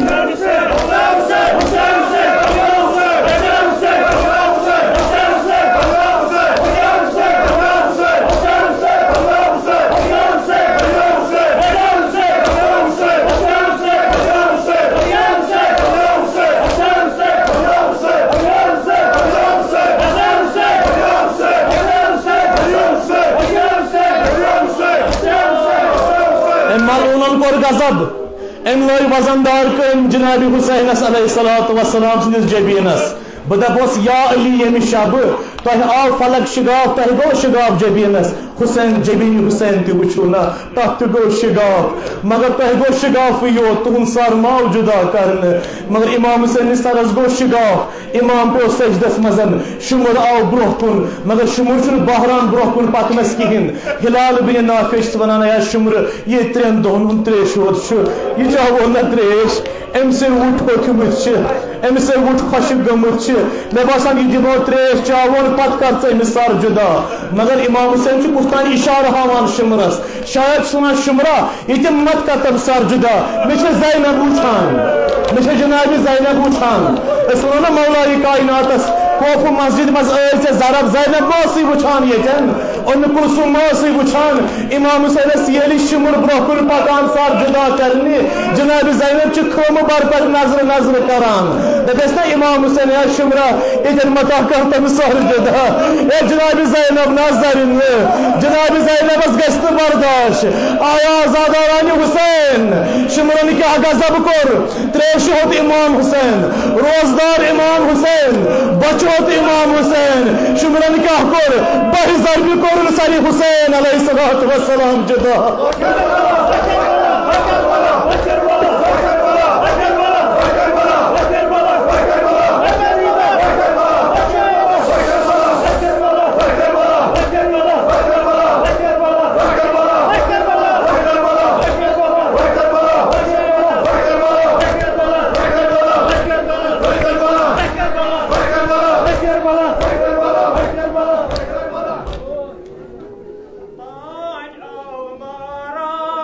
غضب أمۍ لٲگۍ وزندار کٔنۍ جناب حسینس علیہ الصلوۃ والسلام سٕنٛدِس جبیٖنس بہٕ دپوس یا علی ییٚمہِ شبہٕ تۄہہِ آو فلک شگاف تۄہہِ گوٚو شگاف جبیٖنس حسین جبیٖن حسین تہِ وٕچھو نا تتھ تہِ گوٚو شگاف مگر تۄہہِ گوٚو شگافٕے یوت تُہُنٛد سر ماو جُدا کرنہٕ مگر امام حسینس سرس گوٚو شگاف امام پیو سجدس منٛز شُمر آو برونٛہہ کُن مگر شُمر چھُنہٕ بہران برونٛہہ کُن پکنس کِہینۍ ہلال بن نافع چھِ ونان یا شُمرٕ یہِ ترٛٮ۪ن دۄہن ہُنٛد تریشوت چھُ یہِ چاوو نہ تریش أمۍ سٕے وُٹھ ہوٚکھمٕتۍ چھِ أمۍ سٕے وُٹھ خۄشِک گٔمٕتۍ چھِ مےٚ باسان یہِ دِمو تریش چاوون پتہٕ کر ژٕ أمِس سر جُدا مگر امام حسین چھُ کُس تانۍ اِشارٕ ہاوان شُمرس شاید چھُ ونان شُمرا ییٚتہِ مت کر تٔمۍ سر جُدا مےٚ چھِ زینب وٕچھان مےٚ چھِ جناب زینب وٕچھان أسۍ ونو نا مولایہِ کایناتس کوفہٕ مسجد منٛز ٲسۍ ژےٚ ضرب زینب ما ٲسٕے وٕچھان ییٚتٮ۪ن اُمہِ کُلثوم ما ٲسٕے وٕچھان امام حسینس ییٚلہِ شُمر برونٛہہ کُن پکان سر جُدا کرنہِ جناب زینب چھِ خٲمہٕ بر پٮ۪ٹھ نظرٕ نظرٕ کران دپٮ۪س نا امام حسین یا شُمرا ییٚتٮ۪ن متا کر تٔمِس سر جُدا اے جناب زینب نظر نہٕ جناب زینبس گژھِ نہٕ برداش آیا آزادارانہِ حسین شُمرن کیٛاہ غضب کوٚر تریشہِ ہوٚت امام حسین روزدار امام حسین بچہِ ہوٚت امام حسین شُمرن کیٛاہ کوٚر بہہِ ضربہِ کوٚرُن سرِ حسین علیہ الصلوۃ والسلام جُدا Mara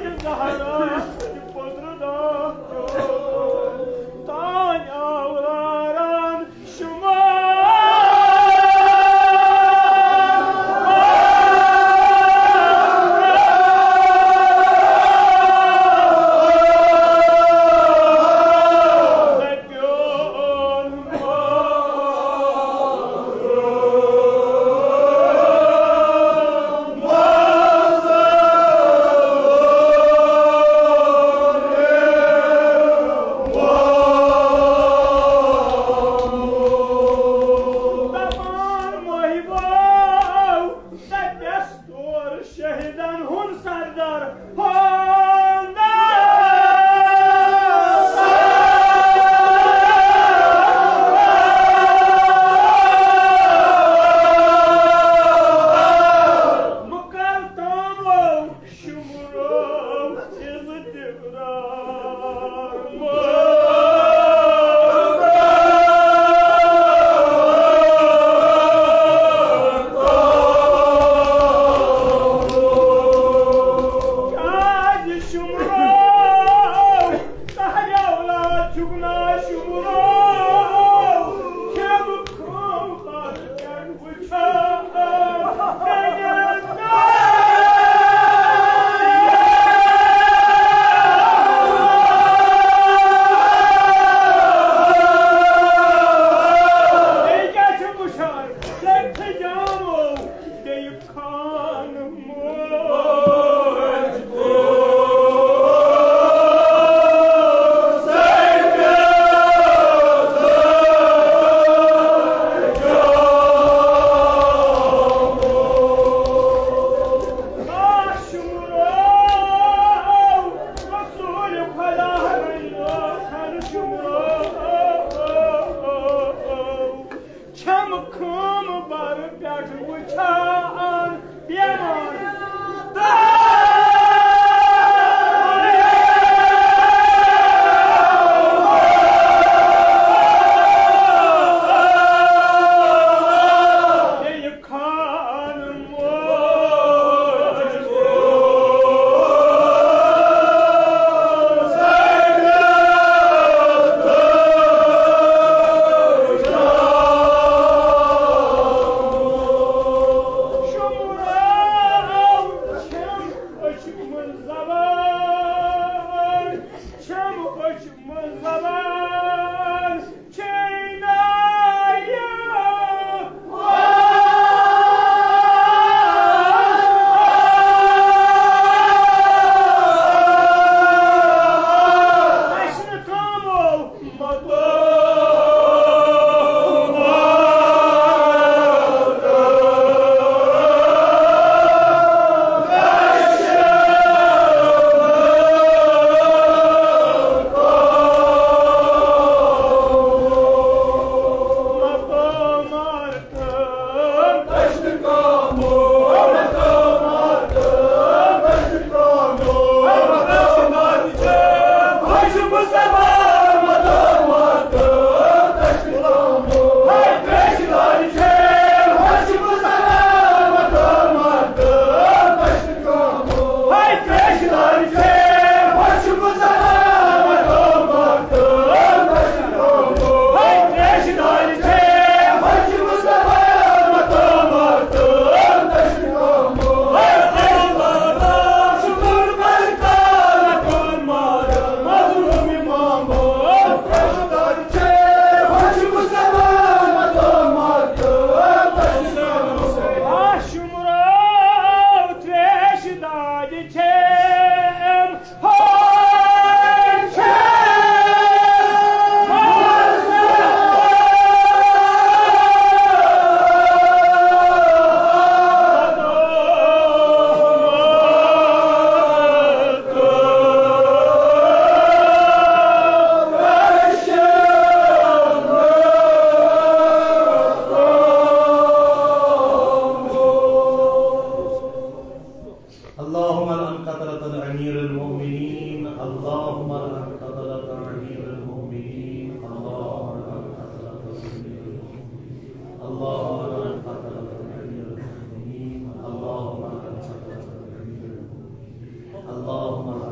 اللهم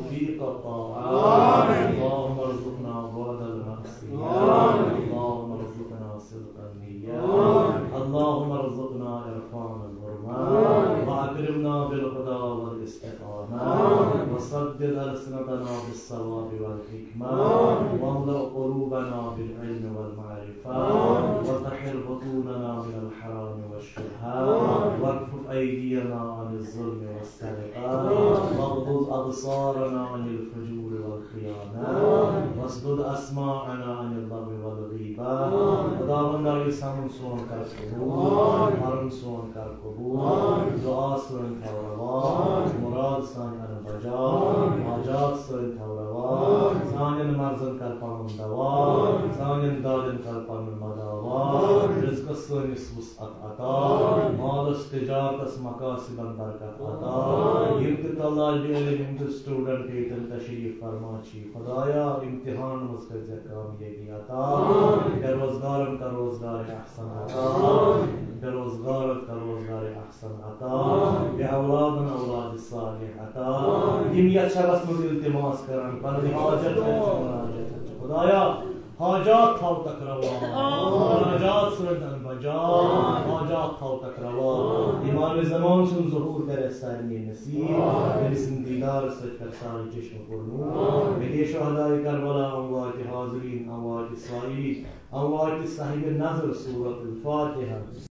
توفيق الطاعات اللهم ارزقنا بعد المعصيات اللهم ارزقنا صدق النيات اللهم ارزقنا عرفان الغرمات واكرمنا بالهدى والاستقامة وسدد ألسنتنا بالصواب والحكمة واملأ قلوبنا بالعلم والمعرفة وطهر بطوننا من الحرام والشبهات واكفف أيدينا عن الظلم والسرقة واغضض أبصارنا عن الفجور والخيانات واسدد أسماعنا عن اللغو والغيبة خداوند سامن سون کر قبول حرم سون کر قبول دعا سون تھوروا مراد سان بجا حاجات سون تھوروا سان مرزن کر پنن دوا سان دادن کر پنن مداوا رزق سون وسعت عطا مال تجارت مقاصد برکت عطا ابتلاء علم اسٹوڈنٹ ایتن تشریف فرما چی خدایا امتحان مستقز کامیابی عطا روزگار کا روزگار احسن عطا بروزگار کا روزگار احسن عطا باولاد اولاد صالح عطا یم یچھرس مز التماس کرن پنن حاجت خدایا حاجات تھاو تک روا حاجات سردن بجا حاجات تھاو تک روا امام زمان سن ظہور کر سارنی نصیب میری دیدار سچ کر سارے چشم پر نور میرے شہداء کربلا اموات حاضرین اموات اسرائیل اموات صاحب نظر سورۃ الفاتحہ.